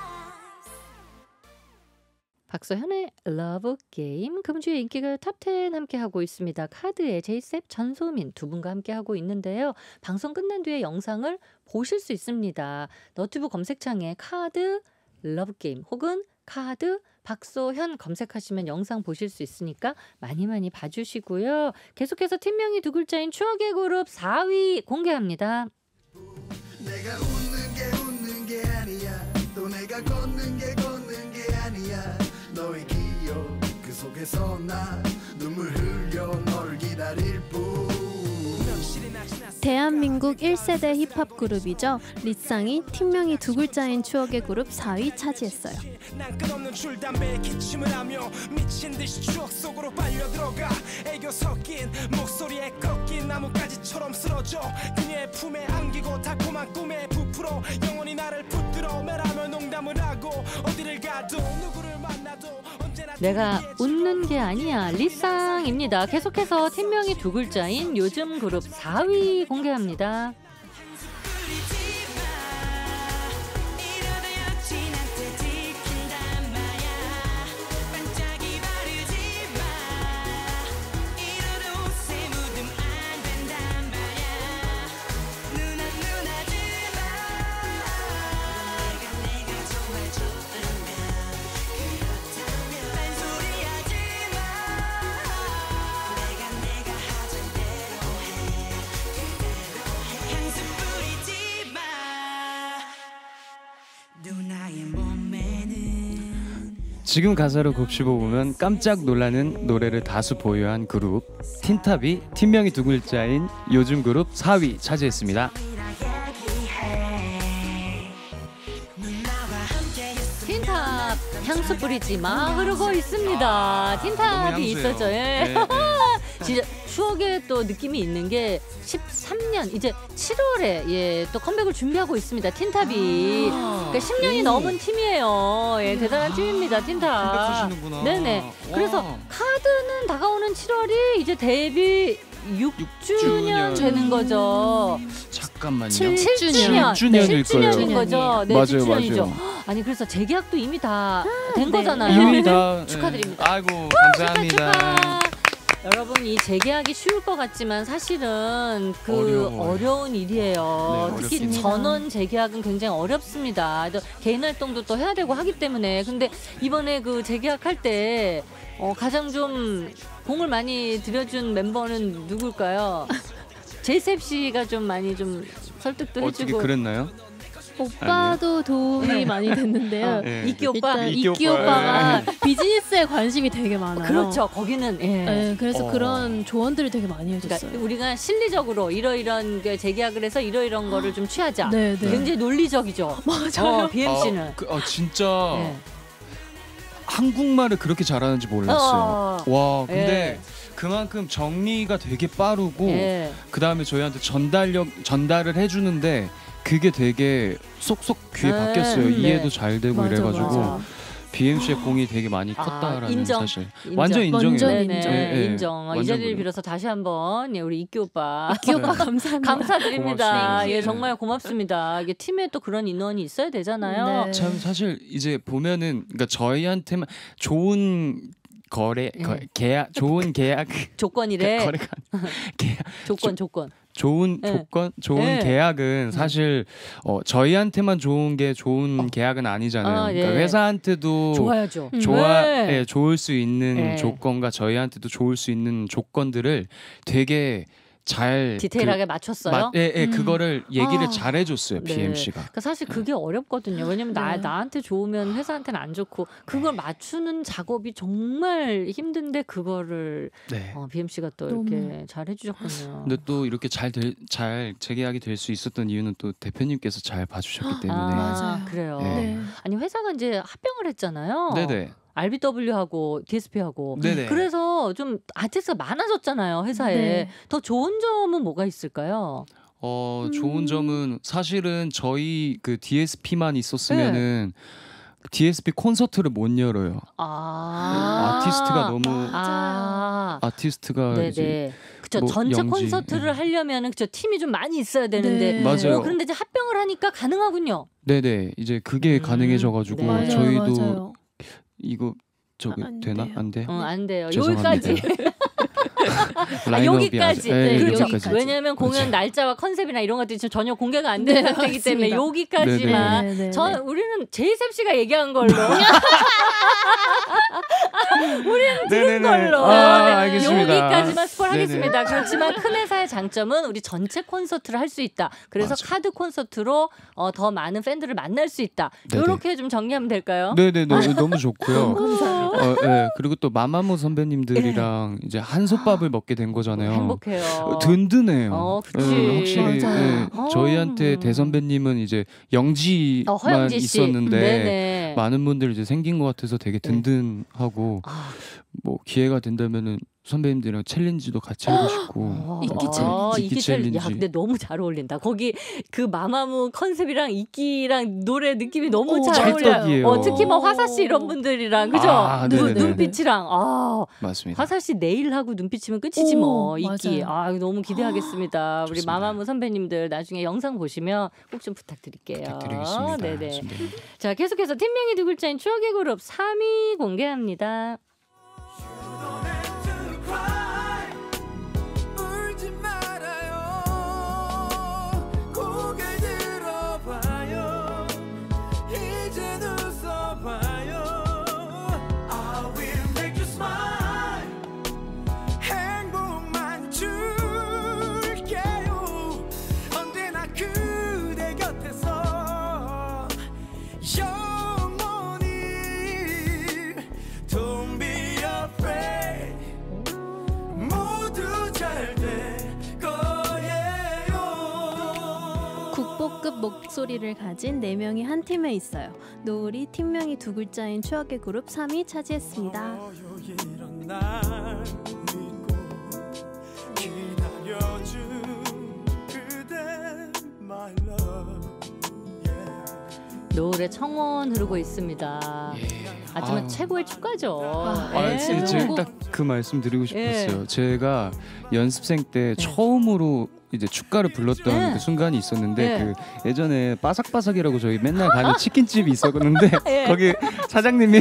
박서현의 러브 게임 금주의 인기가 탑텐 함께 하고 있습니다. 카드의 제이셉 전소민 두 분과 함께 하고 있는데요. 방송 끝난 뒤에 영상을 보실 수 있습니다. 너튜브 검색창에 카드 러브 게임 혹은 카드 박소현 검색하시면 영상 보실 수 있으니까 많이 많이 봐주시고요. 계속해서 팀명이 두 글자인 추억의 그룹 사 위 공개합니다. 내가 웃는 게 웃는 게 아니야 또 내가 걷는 게 걷는 게 아니야 너의 기억 그 속에서 나 눈물 흘려 너를 기다릴 뿐 대한민국 일 세대 힙합 그룹이죠. 리쌍이 팀명이 두 글자인 추억의 그룹 사 위 차지했어요. 난 끝없는 줄담배에 기침을 하며 미친 듯이 추억 속으로 빨려들어가 애교 섞인 목소리에 꺾인 나뭇가지처럼 쓰러져 그녀의 품에 안기고 달콤한 꿈에 부풀어 영원히 나를 붙들어 매라며 농담을 하고 어디를 가도 누구를 만나도 언제나 내가 뒤에 웃는 게 아니야. 리쌍입니다. 계속해서 팀명이 두 글자인 요즘 그룹 사 위 공개합니다. 지금 가사로 곱씹어보면 깜짝 놀라는 노래를 다수 보유한 그룹 틴탑이 팀명이 두 글자인 요즘 그룹 사 위 차지했습니다. 틴탑 향수 뿌리지 마 흐르고 있습니다. 틴탑이 너무 향수예요. 있었죠. 예. 네, 네. 진짜 추억의 또 느낌이 있는 게 십삼 년 이제 칠월에 예, 또 컴백을 준비하고 있습니다. 틴탑이 그러니까 십 년이 오. 넘은 팀이에요. 예, 대단한 팀입니다. 틴탑. 컴백 쓰시는구나. 네네. 와. 그래서 카드는 다가오는 칠월이 이제 데뷔 육 주년 주년. 되는 거죠. 잠깐만요. 칠 칠 주년. 칠 주년일 칠 주년인 거예요. 거죠. 네, 맞아요, 칠 주년이죠. 맞아요. 아니 그래서 재계약도 이미 다 된 네. 거잖아요. 이미 다 축하드립니다. 예. 아이고 감사합니다. 축하. 여러분 이 재계약이 쉬울 것 같지만 사실은 그 어려워요. 어려운 일이에요. 네, 특히 어렵습니다. 전원 재계약은 굉장히 어렵습니다. 또 개인 활동도 또 해야 되고 하기 때문에 근데 이번에 그 재계약할 때 어, 가장 좀 공을 많이 들여준 멤버는 누굴까요? 제이셉 씨가 좀 많이 좀 설득도 어떻게 해주고 그랬나요? 오빠도 도움이 많이 됐는데요. 네. 이끼 오빠 일단 이끼 이끼 오빠. 오빠가 네. 비즈니스에 관심이 되게 많아요. 그렇죠. 거기는 예. 네, 그래서 어. 그런 조언들을 되게 많이 해줬어요. 그러니까 우리가 실리적으로 이러이런 게 재계약을 해서 이러이런 거를 좀 취하자. 네, 네. 굉장히 논리적이죠. 맞아요. 어, 비엠씨는. 아, 그, 아, 진짜 네. 한국말을 그렇게 잘하는지 몰랐어요. 어. 와 근데 예. 그만큼 정리가 되게 빠르고 예. 그 다음에 저희한테 전달력 전달을 해주는데 그게 되게 쏙쏙 귀에 네. 박혔어요. 네. 이해도 잘 되고 맞아, 이래가지고 맞아. 비엠씨의 공이 되게 많이 아, 컸다라는 인정. 사실 인정. 완전 인정이에요. 완전 네네, 인정. 예, 예. 인정. 이 완전 자리를 그래요. 빌어서 다시 한번 예, 우리 이끼 오빠 이끼 오빠 감사합니다. 감사드립니다. 고맙습니다. 예, 네. 정말 고맙습니다. 이게 팀에 또 그런 인원이 있어야 되잖아요. 네. 참 사실 이제 보면은 그러니까 저희한테만 좋은 거래 거, 예. 계약 좋은 계약 조건이래. 거래가 아니라 계약 조건 조건. 좋은 네. 조건 좋은 네. 계약은 사실 어, 저희한테만 좋은 게 좋은 계약은 아니잖아요. 아, 그러니까 예. 회사한테도 좋아야죠. 음. 좋아 네. 예, 좋을 수 있는 네. 조건과 저희한테도 좋을 수 있는 조건들을 되게 잘 디테일하게 그, 맞췄어요. 마, 예, 예, 음. 그거를 얘기를 아. 잘 해줬어요. 네. 비엠씨가. 그러니까 사실 그게 어렵거든요. 왜냐면 나 네. 나한테 좋으면 회사한테는 안 좋고 그걸 맞추는 작업이 정말 힘든데 그거를 네. 어, 비엠씨가 또 너무. 이렇게 잘 해주셨군요. 근데 또 이렇게 잘 잘 재계약이 될 수 있었던 이유는 또 대표님께서 잘 봐주셨기 때문에. 아, 맞아요. 그래요. 네. 네. 아니 회사가 이제 합병을 했잖아요. 네네. 알비더블유하고 디에스피하고. 네네. 그래서 좀 아티스트가 많아졌잖아요 회사에. 네. 더 좋은 점은 뭐가 있을까요? 어 음. 좋은 점은 사실은 저희 그 디에스피만 있었으면은 디에스피 콘서트를 못 열어요. 아 아티스트가 너무 아 아티스트가 이제 네네. 그쵸. 뭐 전체 영지, 콘서트를 네. 하려면은 그쵸 팀이 좀 많이 있어야 되는데. 네. 맞아요. 어, 그런데 이제 합병을 하니까 가능하군요. 네네 이제 그게 음, 가능해져가지고 네. 맞아요, 저희도 맞아요. 이거 저기 아, 안 되나 돼요. 안 돼? 어, 안 돼요. 죄송합니다. 여기까지. 아, 라인업이 여기까지. 아직- 네, 그렇죠. 여기까지. 왜냐하면 공연 그렇죠. 날짜와 컨셉이나 이런 것들이 지금 전혀 공개가 안 된 네, 상태이기 때문에 맞습니다. 여기까지만. 네, 네, 저 네. 우리는 제이셉 씨가 얘기한 걸로. 우리는 들은 네네네. 걸로. 아, 네, 알겠습니다. 여기까지만 스포 네네. 하겠습니다. 그렇지만 큰 회사의 장점은 우리 전체 콘서트를 할 수 있다. 그래서 맞아. 카드 콘서트로 어, 더 많은 팬들을 만날 수 있다. 네네. 이렇게 좀 정리하면 될까요? 네네네. 너무 좋고요. 감사합니다. 어, 네. 그리고 또 마마무 선배님들이랑 이제 한솥밥을 먹게 된 거잖아요. 행복해요. 어, 든든해요. 어, 그치. 네, 확실히 맞아요. 네, 어. 저희한테 대선배님은 이제 영지만 어, 허영지 씨. 있었는데 네네. 많은 분들 이제 생긴 것 같아서 되게 든든하고 아, 뭐 기회가 된다면은 선배님들이랑 챌린지도 같이 하고 싶고 어, 이끼 어, 챌린지. 이끼 챌린지. 야, 근데 너무 잘 어울린다. 거기 그 마마무 컨셉이랑 이끼랑 노래 느낌이 너무 오, 잘 어울려요. 찰떡이에요. 어, 특히 뭐 화사 씨 이런 분들이랑 그죠? 아, 눈, 네네네. 눈빛이랑 아, 맞습니다. 화사 씨 내일하고 눈빛이면 끝이지 오, 뭐. 이끼. 맞아요. 아, 너무 기대하겠습니다. 우리 좋습니다. 마마무 선배님들 나중에 영상 보시면 꼭 좀 부탁드릴게요. 부탁드리겠습니다. 네네. 선배님. 자, 계속해서 팀명이 두 글자인 추억의 그룹 삼 위 공개합니다. 울지 말아요. 고개 들어봐요. 이젠 웃어봐요. I will make you smile. 행복만 줄게요. 언제나 그대 곁에서 영원히. Don't be afraid. 모두 잘 될 거예요. 국보급 목소리를 가진 네 명이 한 팀에 있어요. 노을이 팀명이 두 글자인 추억의 그룹 삼 위 차지했습니다. 이런 날 믿고 기다려준 그대 my love. Yeah. 노을의 청원 흐르고 있습니다. 예. 하지만 아유. 최고의 축가죠. 아, 아, 예. 제- 제가 딱 그 말씀 드리고 싶었어요. 제가 연습생 때 처음으로 이제 축가를 불렀던 네. 그 순간이 있었는데 네. 그 예전에 바삭바삭이라고 저희 맨날 가는 치킨집이 있었는데 예. 거기 사장님이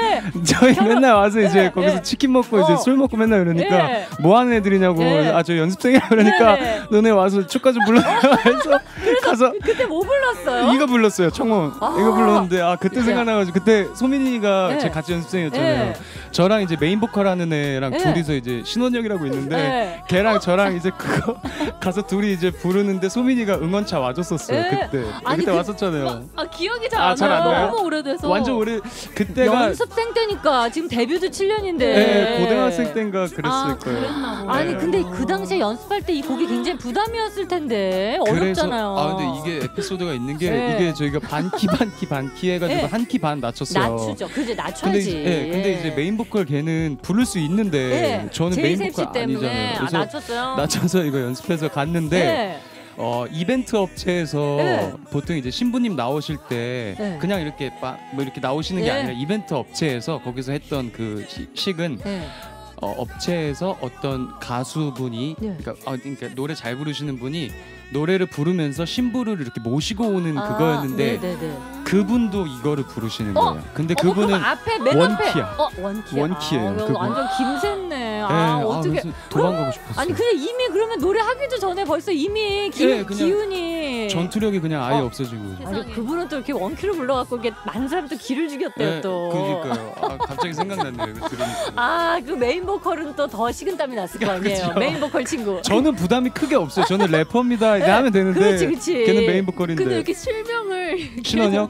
저희 맨날 와서 이제 예, 거기서 예. 치킨 먹고 이제 어. 술 먹고 맨날 그러니까 예. 뭐 하는 애들이냐고 예. 아 저 연습생이라 그러니까 네. 너네 와서 축가 좀 불러 해서 가서 그때 뭐 불렀어요? 이거 불렀어요. 청혼. 아. 이거 불렀는데 아 그때 진짜. 생각나가지고 그때 소민이가 네. 제 같이 연습생이었잖아요. 네. 저랑 이제 메인 보컬 하는 애랑 네. 둘이서 이제 신원영이라고 있는데 네. 걔랑 저랑 이제 그거 가서 둘이 이제 부르는데 소민이가 응원차 와줬었어요. 네. 그때 아니, 그때 그- 왔었잖아요. 아 기억이 잘 아, 안 잘 안 나요. 나요? 너무 오래돼서. 완전 오래 그때가 연습생 때니까 지금 데뷔도 칠 년인데. 네, 고등학생 때인가 그랬을 아, 거예요. 그랬나 보네. 아니 네. 근데 그 당시에 연습할 때 이 곡이 굉장히 부담이었을 텐데 어렵잖아요. 아 근데 이게 에피소드가 있는 게 네. 이게 저희가 반키 반키 반키 해가지고 네. 한 키 반 낮췄어요. 낮추죠. 그지 근데 낮춰야지. 이제, 예, 근데 이제 메인 보컬 걔는 부를 수 있는데 네. 저는 메인 제이셉 씨 보컬 때문에 아니잖아요. 아, 그래서 낮췄어요. 낮춰서 이거 연습해서 갔는데 네. 어, 이벤트 업체에서 네. 보통 이제 신부님 나오실 때 네. 그냥 이렇게 빠, 뭐 이렇게 나오시는 게 네. 아니라 이벤트 업체에서 거기서 했던 그 시, 식은 네. 어, 업체에서 어떤 가수분이 네. 그러니까, 어, 그러니까 노래 잘 부르시는 분이 노래를 부르면서 신부를 이렇게 모시고 오는 아, 그거였는데 네네네. 그분도 이거를 부르시는 어? 거예요. 근데 어, 그럼 그분은 앞에 맨 원키야. 앞에 어 원키야. 원키예요, 아, 이거 그분. 완전 김새네. 아, 예, 어떻게? 그래서 도망가고 싶었어요. 아니 그냥 이미 그러면 노래 하기도 전에 벌써 이미 기, 예, 그냥 기운이. 전투력이 그냥 아예 어. 없어지고. 아니 그분은 또 이렇게 원키를 불러갖고 이게 많은 사람이 또 기를 죽였대요 예, 또. 그러니까요. 아, 갑자기 생각났네요. 이거 들으니까. 아 그 메인 보컬은 또 더 식은땀이 났을 거 아니에요. 그죠. 메인 보컬 친구. 저는 부담이 크게 없어요. 저는 래퍼입니다. 이제 하면 되는데 그렇지, 그렇지. 걔는 메인 보컬인데. 근데 이렇게 실명을 신원혁?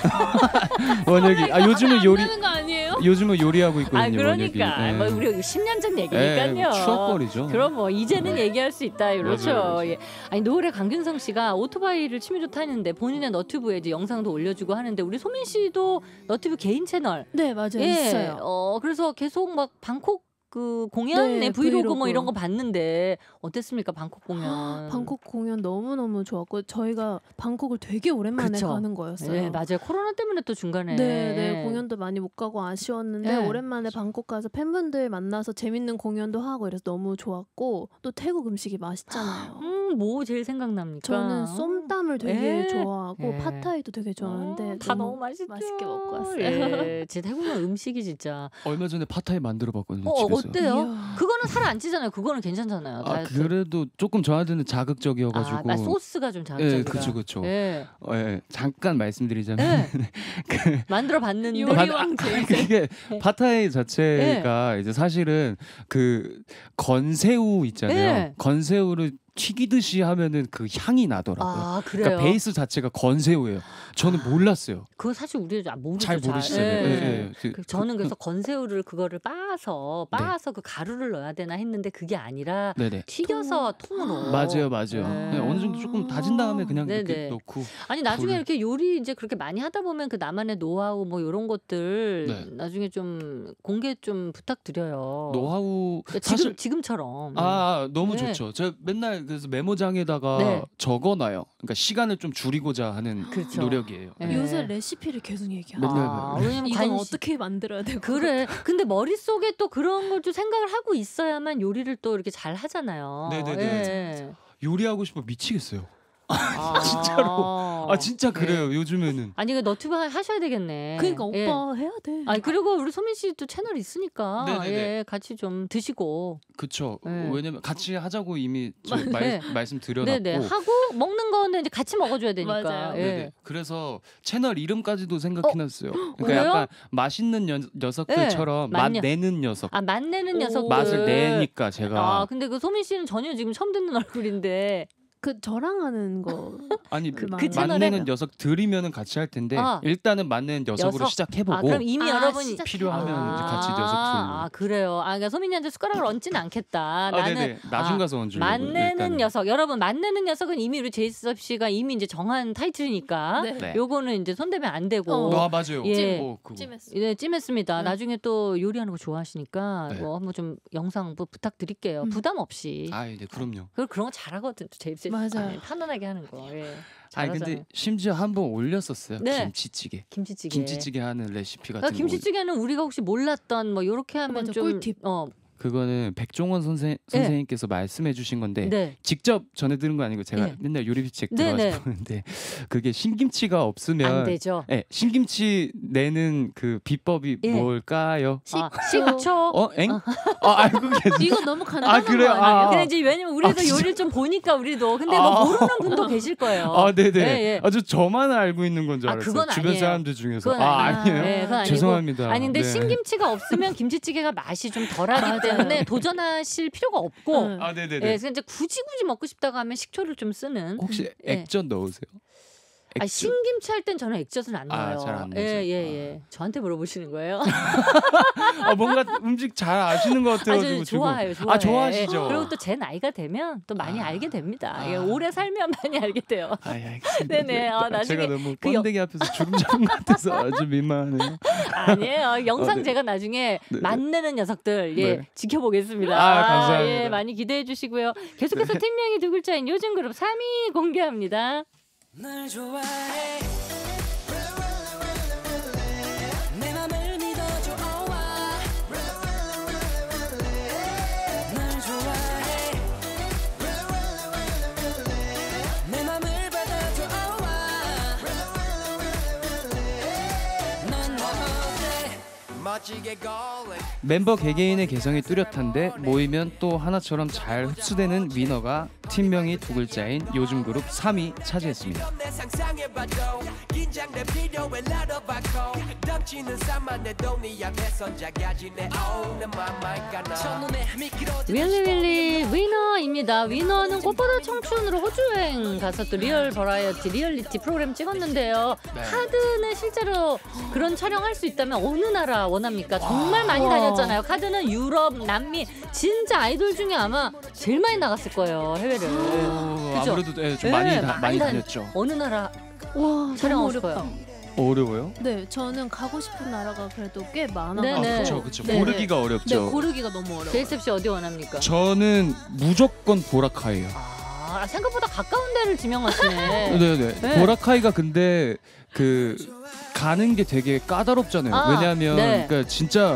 원혁이. 아 요즘은 요리 는 거 아니에요? 요즘은 요리하고 있거든요. 아 그러니까 원혁이. 예. 뭐 우리 십 년 전 얘기니까요. 예, 추억거리죠. 그럼 뭐 이제는 얘기할 수 있다 그렇죠. 맞아요, 맞아요. 예. 아니 노래 강균성 씨가 오토바이를 취미로 타는데 본인의 너튜브에 이제 영상도 올려주고 하는데 우리 소민 씨도 너튜브 개인 채널 네 맞아요 예. 있어요. 어 그래서 계속 막 방콕 그 공연의 네, 브이로그 브이로그. 뭐 이런 거 봤는데 어땠습니까 방콕 공연? 방콕 공연 너무 너무 좋았고 저희가 방콕을 되게 오랜만에 그쵸. 가는 거였어요. 네 맞아요 코로나 때문에 또 중간에 네, 네 공연도 많이 못 가고 아쉬웠는데 네. 오랜만에 방콕 가서 팬분들 만나서 재밌는 공연도 하고 이래서 너무 좋았고 또 태국 음식이 맛있잖아요. 음 하면 뭐 제일 생각납니까? 저는 쏨땀을 되게 예. 좋아하고 예. 팟타이도 되게 좋아하는데 어, 다 너무 맛있죠. 맛있게 먹고 왔어요. 예, 진짜 태국은 음식이 진짜. 얼마 전에 팟타이 만들어봤거든요. 어, 집에서. 어때요? 이야. 그거는 살 안 찌잖아요. 그거는 괜찮잖아요. 아, 다이어트. 그래도 조금 저한테는 자극적이어가지고. 아, 나 소스가 좀 자극적이다. 예, 그쵸, 그쵸. 예. 어, 예, 잠깐 말씀드리자면 예. 만들어 봤는데 요리왕 아, 제일 그게 팟타이 자체가 이제 사실은 그 건새우 있잖아요. 네. 건새우를 튀기듯이 하면은 그 향이 나더라고요. 아, 그래요. 그러니까 베이스 자체가 건새우예요. 저는 몰랐어요. 그거 사실 우리 모르죠. 잘 모르시잖아요. 예. 예, 예. 그- 그 저는 그래서 건새우를 그거를 빻아서 빻아서 그 가루를 넣어야 되나 했는데 그게 아니라 네네. 튀겨서 통으로. 맞아요, 맞아요. 네. 네, 어느 정도 조금 다진 다음에 그냥 네네. 이렇게 넣고. 아니 나중에 불을- 이렇게 요리 이제 그렇게 많이 하다 보면 그 나만의 노하우 뭐 이런 것들 네. 나중에 좀 공개 좀 부탁드려요. 노하우 그러니까 사실 지금 지금처럼. 아 너무 네. 좋죠. 제가 맨날 그래서 메모장에다가 네. 적어놔요. 그러니까 시간을 좀 줄이고자 하는 그렇죠. 노력이에요. 네. 요새 레시피를 계속 얘기하고 맨날 아, 왜냐면 이건 관심- 어떻게 만들어야 되고 그래. 근데 머릿속에 또 그런 걸 좀 생각을 하고 있어야만 요리를 또 이렇게 잘 하잖아요. 네네네. 예. 요리하고 싶어 미치겠어요. 아, 진짜로. 아 진짜 네. 그래요. 요즘에는. 아니 그 너튜브 하- 하셔야 되겠네. 그러니까 오빠 예. 해야 돼. 아니 그리고 우리 소민 씨도 채널 있으니까 네네네. 예, 같이 좀 드시고 그쵸. 네. 왜냐면 같이 하자고 이미 저 네. 말, 말씀드려놨고. 네네 하고 먹는 거는 이제 같이 먹어줘야 되니까. 맞아요. 예. 네네. 그래서 채널 이름까지도 생각해놨어요. 그러니까 그래요? 약간 맛있는 녀, 녀석들처럼 네, 맛 맛녀. 내는 녀석. 아 맛내는 오. 녀석들. 맛을 내니까 제가 아 근데 그 소민 씨는 전혀 지금 처음 듣는 얼굴인데. 그 저랑 하는 거 아니 그 그 채널에- 맛내는 녀석들이면은 같이 할 텐데 아. 일단은 맛내는 녀석으로 녀석? 시작해보고 아 그럼 이미 아, 여러분이 시작- 필요하면 아, 이제 같이 녀석 둘로. 아 그래요. 아 그러니까 소민이한테 숟가락을 얹지는 않겠다. 아, 나는 네네. 나중 아, 가서 얹으려고. 맛내는 일단은. 녀석. 여러분 맛내는 녀석은 이미 우리 제이섭 씨가 이미 이제 정한 타이틀이니까 네. 네. 요거는 이제 손대면 안 되고. 어. 아 맞아요. 예. 어, 그거. 찜했어. 네, 찜했습니다. 네. 나중에 또 요리하는 거 좋아하시니까 네. 뭐 한번 좀 영상 뭐 부탁드릴게요. 음. 부담 없이. 아, 네, 그럼요. 그리고 그런 거 잘하거든. 제이섭 씨. 맞아요. 아니, 편안하게 하는 거. 예. 아니 잘하잖아요. 근데 심지어 한번 올렸었어요. 네. 김치찌개. 김치찌개. 김치찌개 하는 레시피 같은 그러니까 거. 김치찌개는 우리가 혹시 몰랐던 뭐 요렇게 하면 맞아, 좀 꿀팁. 어, 그거는 백종원 선생 선생님께서 말씀해주신 건데 네. 직접 전해드린 거 아니고 제가 네. 맨날 요리책 네, 들어가서 네. 보는데 그게 신김치가 없으면 안 되죠. 네, 신김치 내는 그 비법이 예. 뭘까요? 아, 식초. 어, 엥? 아, 알고 계세요? 이거 너무 간단한 아, 그래요? 거 아니에요? 아. 근데 이제 왜냐면 우리도 아, 진짜? 요리를 좀 보니까 우리도 근데 아. 뭐 모르는 분도 계실 거예요. 아, 네네. 예, 예. 아주 저만 알고 있는 건 줄 아, 알았어요. 그건 주변 아니에요. 사람들 중에서. 그건 아, 아니에요. 아니에요. 네, 그건 아니고. 죄송합니다. 아니 근데 네. 신김치가 없으면 김치찌개가 맛이 좀 덜하기 맞아요. 때문에 도전하실 필요가 없고 응. 아, 네네네. 예, 그래서 이제 굳이 굳이 먹고 싶다고 하면 식초를 좀 쓰는. 혹시 예. 액젓 넣으세요? 아, 액젓. 신김치 할 땐 저는 액젓은 안 아, 넣어요. 잘안 예, 넣으세요? 예, 예. 저한테 물어보시는 거예요? 아, 뭔가 음식 잘 아시는 것 아, 같아가지고 저 지금. 좋아해요, 좋아해. 아, 좋아하시죠? 예. 그리고 또 제 나이가 되면 또 많이 아. 알게 됩니다. 예, 아. 오래 살면 많이 알게 돼요. 아, 알겠습니다. 네네. 아, 나중에 제가 너무 그 번데기 앞에서 주름 잡은 것 같아서 아주 민망하네요. 아니에요. 영상 어, 네. 제가 나중에 네, 네. 만나는 녀석들 예 네. 지켜보겠습니다. 아, 감사합니다. 예, 많이 기대해 주시고요. 계속해서 네. 팀명이 두 글자인 요즘 그룹 삼 위 공개합니다. 널 좋아해 내 맘을 믿어줘 oh, 널 좋아해 내 맘을 받아줘 oh, 넌 어때 멋지게 걸래 멤버 개개인의 개성이 뚜렷한데 모이면 또 하나처럼 잘 흡수되는 위너가 팀명이 두 글자인 요즘 그룹 삼 위 차지했습니다. 내 상상해봐도 긴장돼 필요해 나도 받고 덮치는 산만 해도 네 앞에선 작아지네 oh, 내 맘만 가나 첫눈에 미끄러진 윌리윌리 위너입니다. 위너는 꽃보다 청춘으로 호주여행 가서 또 리얼 버라이어티 리얼리티 프로그램 찍었는데요. 네. 카드는 실제로 그런 촬영할 수 있다면 어느 나라 원합니까? 정말 많이 다녔잖아요. 카드는 유럽, 남미 진짜 아이돌 중에 아마 제일 많이 나갔을 거예요. 해외를. 어, 그죠? 아무래도 예, 좀 네, 많이 다, 많이 많이 다녔- 다녔죠. 어느 나라 와 촬영하고 너무 어렵다. 싶어요? 어려워요? 네, 저는 가고 싶은 나라가 그래도 꽤 많아가지고 네, 아, 네. 그렇죠, 그렇죠. 네. 고르기가 네, 어렵죠. 고르기가 너무 어려워. 제이셉 씨 어디 원합니까? 저는 무조건 보라카이예요. 아, 생각보다 가까운 데를 지명하시네. 네네. 네. 보라카이가 근데 그 가는 게 되게 까다롭잖아요. 아, 왜냐하면 네. 그러니까 진짜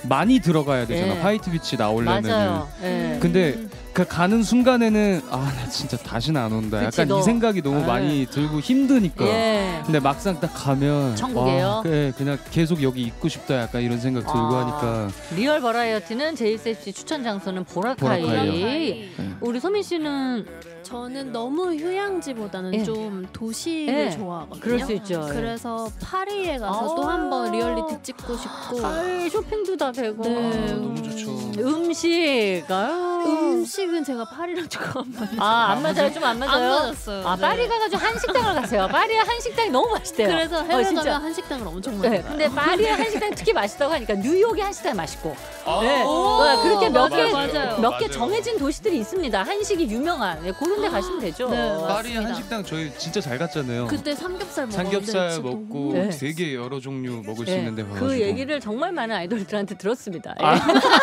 많이 들어가야 되잖아. 예. 화이트 비치 나오려면은. 맞아요. 예. 근데 그 가는 순간에는 아 나 진짜 다시는 안 온다. 그치, 약간 너. 이 생각이 너무 예. 많이 들고 힘드니까. 예. 근데 막상 딱 가면 천국이에요? 와, 그래, 그냥 계속 여기 있고 싶다. 약간 이런 생각 들고 아. 하니까. 리얼 버라이어티는 제이에스에프씨 추천 장소는 보라카이. 보라카이요. 우리 소민 씨는 저는 너무 휴양지보다는 예. 좀 도시를 예. 좋아하거든요. 그럴 수 있죠. 그래서 파리에 가서 아. 또 한 번 리얼리티 찍고 싶고 아이, 쇼핑도 다 되고. 네. 아, 너무 좋죠. 음식. 아유. 음식은 제가 파리랑 조금 안 맞아요. 아, 안 맞아요. 좀 안 맞아요. 안 맞았어요. 아, 네. 파리 가가지고 한식당을 가세요. 파리의 한식당이 너무 맛있대요. 그래서 어, 해외 진짜. 가면 한식당을 엄청 많이 네, 가요. 근데 파리의 한식당 특히 맛있다고 하니까 뉴욕의 한식당이 맛있고. 아, 네. 오, 네, 그렇게 몇 개 맞아요, 맞아요. 몇 개 맞아요. 정해진 도시들이 있습니다. 한식이 유명한. 네, 그런 데 가시면 되죠. 네, 파리 맞습니다. 한식당 저희 진짜 잘 갔잖아요. 그때 삼겹살 먹었는데 삼겹살 진짜 먹고 너무 네. 되게 여러 종류 먹을 수 네, 있는데 그 가가지고. 얘기를 정말 많은 아이돌들한테 들었습니다. 아. 예.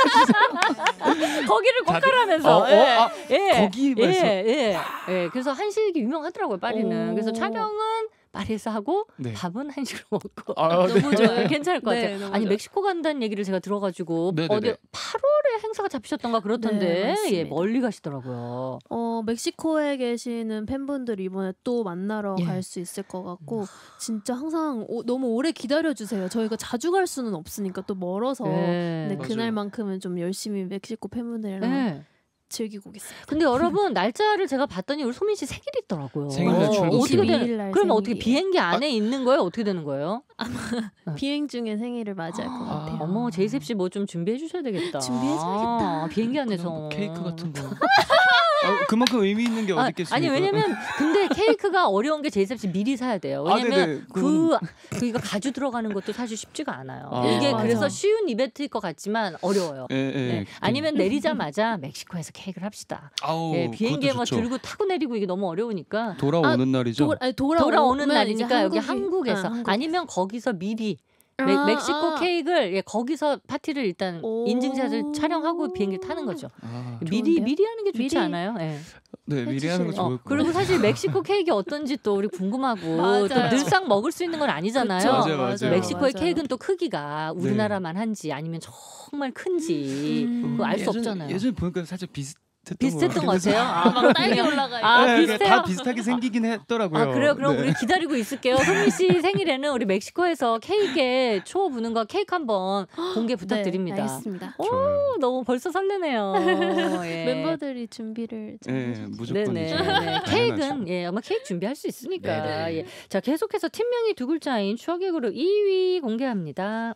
거기를 꼭 다들- 가라면서. 어, 어, 예. 아, 예. 거기에서? 예, 예. 예. 그래서 한식이 유명하더라고요, 파리는. 오. 그래서 촬영은 파리에서 하고 네. 밥은 한식으로 먹고. 아, 네. 너무 좋아요. 괜찮을 것 네, 같아요. 너무 아니 좋아요. 멕시코 간다는 얘기를 제가 들어가지고 네네네. 어디 팔월에 행사가 잡히셨던가 그렇던데 네, 맞습니다. 예, 멀리 가시더라고요. 어 멕시코에 계시는 팬분들 이번에 또 만나러 예. 갈 수 있을 것 같고 진짜 항상 오, 너무 오래 기다려 주세요. 저희가 자주 갈 수는 없으니까 또 멀어서. 예. 근데 맞아요. 그날만큼은 좀 열심히 멕시코 팬분들이랑 예. 즐기고 오겠습니다. 근데 여러분 날짜를 제가 봤더니 우리 소민 씨 생일이 있더라고요. 생일날 어, 출국이요. 어떻게 되는? 이십이 일 그러면 어떻게 생일이에요. 비행기 안에 있는 거예요? 어떻게 되는 거예요? 비행 중에 생일을 맞이할 것 같아요. 어머 제이셉 씨 뭐 좀 준비해 주셔야 되겠다. 준비해줘야겠다. 아, 비행기 안에서 그냥 뭐 케이크 같은 거. 아, 그만큼 의미 있는 게 아, 어디 있겠습니까? 아니 왜냐면 근데 케이크가 어려운 게 제이셉 씨 미리 사야 돼요. 아, 왜냐면 네네. 그 그니까 가주 들어가는 것도 사실 쉽지가 않아요. 아. 이게 맞아. 그래서 쉬운 이벤트일 것 같지만 어려워요. 예, 예. 네. 아니면 내리자마자 멕시코에서 케이크를 합시다. 아우, 예, 비행기에 그것도 뭐 좋죠. 들고 타고 내리고 이게 너무 어려우니까 돌아오는 날이죠. 도, 아니, 돌아오, 돌아오는 이제 날이니까 여기 한국이- 한국에서 아, 한국. 아니면 거기서 미리 아, 멕- 멕시코 아. 케이크를 예, 거기서 파티를 일단 오. 인증샷을 촬영하고 비행기를 타는 거죠. 아, 미리 좋은데요? 미리 하는 게 좋지 미리 않아요? 예. 네, 미리 하는 거 해주실래요? 좋을 어, 것 그리고 같아요. 사실 멕시코 케이크 어떤지 또 우리 궁금하고 맞아요. 또 늘상 먹을 수 있는 건 아니잖아요. 그쵸? 맞아요, 맞아요. 멕시코의 맞아요. 케이크는 또 크기가 우리나라만 한지 아니면 정말 큰지 음. 그거 알 수 예전- 없잖아요. 예전에 보니까 살짝 비슷했던 비슷했던 것 같아요. 같아요. 아, 막 딸기 올라가 아, 네, 비슷해요? 다 비슷하게 생기긴 했더라고요. 아 그래요? 그럼 네. 우리 기다리고 있을게요. 소민 씨 생일에는 우리 멕시코에서 케이크에 초어 부는 거 케이크 한번 공개 부탁드립니다. 네, 알겠습니다. 오, 좋아요. 너무 벌써 설레네요. 예. 멤버들이 준비를 좀 예, 해주세요. 무조건이죠. 네네. 네. 당연하죠. 케이크는 예 아마 케이크 준비할 수 있으니까. 네네. 예. 자 계속해서 팀명이 두 글자인 추억의 그룹 이 위 공개합니다.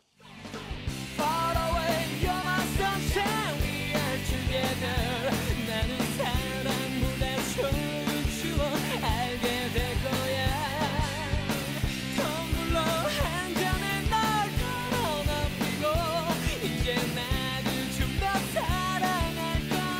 Far away, you're my sunshine, we are together. 나는 사랑보다 소유주어 알게 될 거야. 텀블러 한 잔에 널 걸어놓고 이제 나를 좀 더 사랑할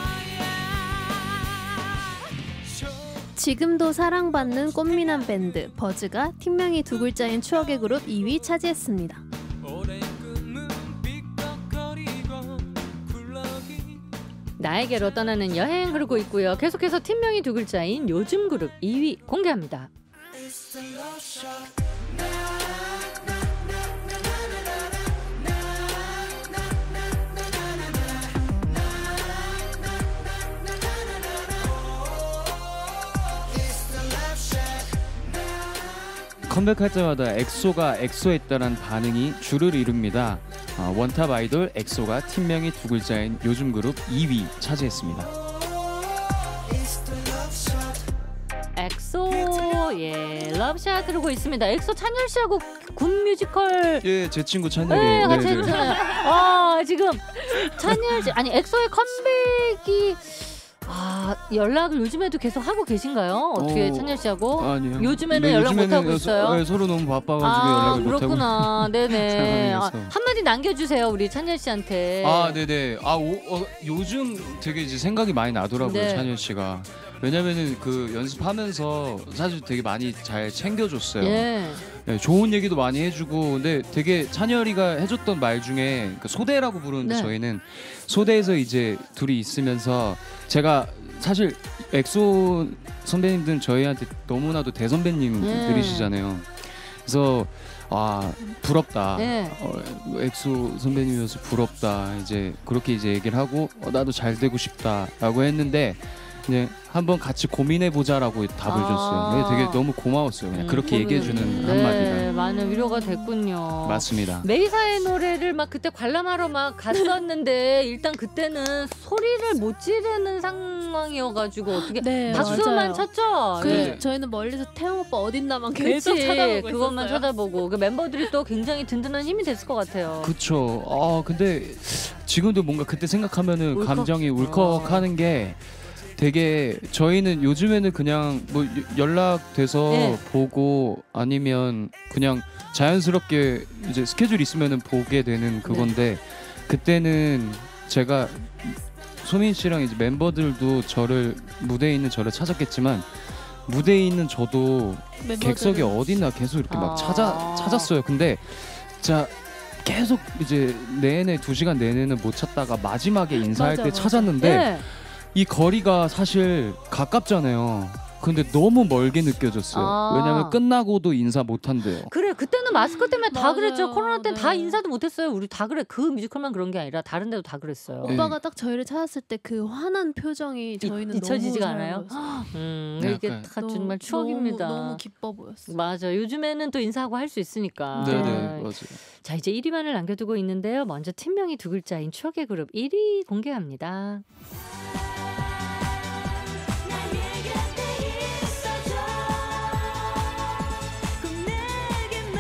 거야. 지금도 사랑받는 꽃미남 밴드 버즈가 팀명이 두 글자인 추억의 그룹 이 위 차지했습니다. 오랜 꿈은 삐걱거리고 굴러기 나에게로 떠나는 여행 흐르고 있고요. 계속해서 팀명이 두 글자인 요즘 그룹 이 위 공개합니다. 컴백할 때마다 엑소가 엑소했다는 반응이 주를 이룹니다. 어, 원탑 아이돌 엑소가 팀명이 두 글자인 요즘 그룹 이 위 차지했습니다. 엑소 예 러브샷 흐르고 있습니다. 엑소 찬열 씨하고 군 뮤지컬 예, 제 친구 찬열이. 네, 같이 네, 네. 했잖아요. 아 지금 찬열 씨 아니 엑소의 컴백이 아 연락을 요즘에도 계속 하고 계신가요? 어떻게 어, 찬열 씨하고? 아니요. 요즘에는 네, 연락 못 요즘에는 하고 있어요? 서, 네, 서로 너무 바빠가지고 아 연락을 못 하고. 그렇구나. 네네. 아, 상황이어서. 한마디 남겨주세요 우리 찬열 씨한테. 아, 네네. 아, 오, 어, 요즘 되게 이제 생각이 많이 나더라고요, 네. 찬열 씨가. 왜냐면은 그 연습하면서 사실 되게 많이 잘 챙겨줬어요. 예. 네, 좋은 얘기도 많이 해주고, 근데 되게 찬열이가 해줬던 말 중에 그 소대라고 부르는데 네. 저희는 소대에서 이제 둘이 있으면서 제가 사실 엑소 선배님들은 저희한테 너무나도 대선배님들이시잖아요. 그래서 아 부럽다. 네. 어, 엑소 선배님이어서 부럽다. 이제 그렇게 이제 얘기를 하고 어, 나도 잘 되고 싶다라고 했는데 그냥 한번 같이 고민해 보자라고 답을 아. 줬어요. 되게 너무 고마웠어요. 그냥 음, 그렇게 얘기해 주는 네, 한마디가. 많은 위로가 됐군요. 맞습니다. 메이사의 노래를 막 그때 관람하러 막 갔었는데 일단 그때는 소리를 못 지르는 상황이어가지고 어떻게 네, 박수만 맞아요. 쳤죠. 그 네. 저희는 멀리서 태영 오빠 어딨나만 그치, 계속 쳐다보고 그것만 있었어요. 쳐다보고 그 멤버들이 또 굉장히 든든한 힘이 됐을 것 같아요. 그쵸. 아 근데 지금도 뭔가 그때 생각하면은 울컥? 감정이 울컥하는 게 되게 저희는 요즘에는 그냥 뭐 연락돼서 네. 보고 아니면 그냥 자연스럽게 이제 스케줄 있으면은 보게 되는 그건데 그때는 제가 소민 씨랑 이제 멤버들도 저를 무대에 있는 저를 찾았겠지만 무대에 있는 저도 멤버들은 객석이 어딨나 계속 이렇게 막 아. 찾아 찾았어요. 근데 진짜 계속 이제 내내 두 시간 내내는 못 찾다가 마지막에 인사할 맞아, 때 맞아. 찾았는데 네. 이 거리가 사실 가깝잖아요. 근데 너무 멀게 느껴졌어요. 아. 왜냐면 끝나고도 인사 못 한대요. 그래 그때는 마스크 때문에 다 맞아요. 그랬죠. 코로나 때는 다 네. 인사도 못했어요. 우리 다 그래. 그 뮤지컬만 그런 게 아니라 다른 데도 다 그랬어요. 네. 오빠가 딱 저희를 찾았을 때 그 환한 표정이 저희는 잊혀지지가 너무 잘 않아요? 보였어요. 음, 네, 이게 약간 다 너무, 정말 추억입니다. 너무, 너무 기뻐 보였어. 맞아. 요즘에는 또 인사하고 할 수 있으니까. 네네 맞아요. 자 이제 일 위만을 남겨두고 있는데요. 먼저 팀명이 두 글자인 추억의 그룹 일 위 공개합니다. 나의 곁에 있어줘 꼭 내게만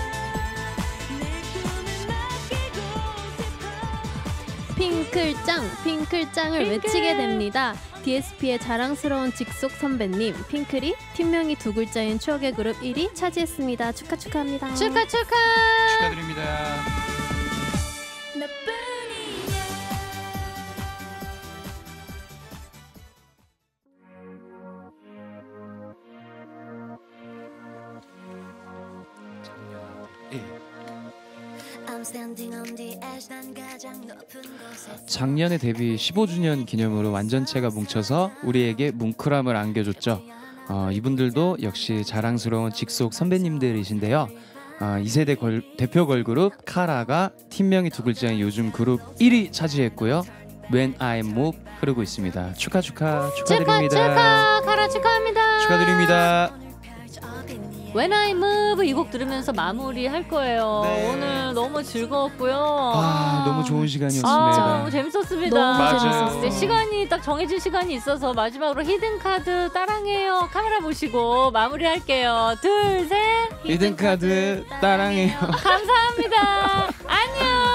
내 꿈을 맡기고 싶어 핑클짱, 핑클짱을 핑클. 외치게 됩니다. 디에스피의 자랑스러운 직속 선배님 핑클이 팀명이 두 글자인 추억의 그룹 일 위 차지했습니다. 축하 축하합니다. 축하 축하. 축하드립니다. 나뿐이야 I'm standing on the edge 난 가장 높은 곳에 작년에 데뷔 십오 주년 기념으로 완전체가 뭉쳐서 우리에게 뭉클함을 안겨줬죠. 어, 이분들도 역시 자랑스러운 직속 선배님들이신데요. 어, 이 세대 걸, 대표 걸그룹 카라가 팀명이 두 글자인 요즘 그룹 일 위 차지했고요. When I Move 흐르고 있습니다. 축하 축하 축하 축하드립니다. 축하. 카라 축하합니다. 축하드립니다. When I Move 이 곡 들으면서 마무리 할 거예요. 네. 오늘 너무 즐거웠고요. 아 너무 좋은 아, 시간이었습니다. 너무 재밌었습니다. 너무 맞아요. 재밌었어요. 네, 시간이 딱 정해진 시간이 있어서 마지막으로 히든 카드 따랑해요 카메라 보시고 마무리할게요. 둘, 셋. 히든 카드 따랑해요. 감사합니다. 안녕.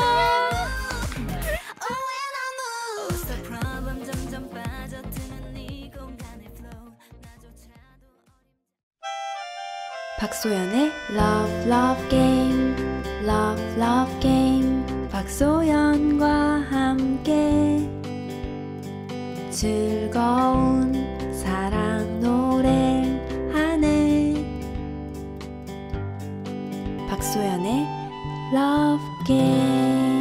Oh when I move What's the problem 점점 빠져드는 이 공간의 flow 나조차도 박소연의 Love Love Game Love Love Game 박소연과 함께 즐거운 사랑 노래하네 박소연의 Love Game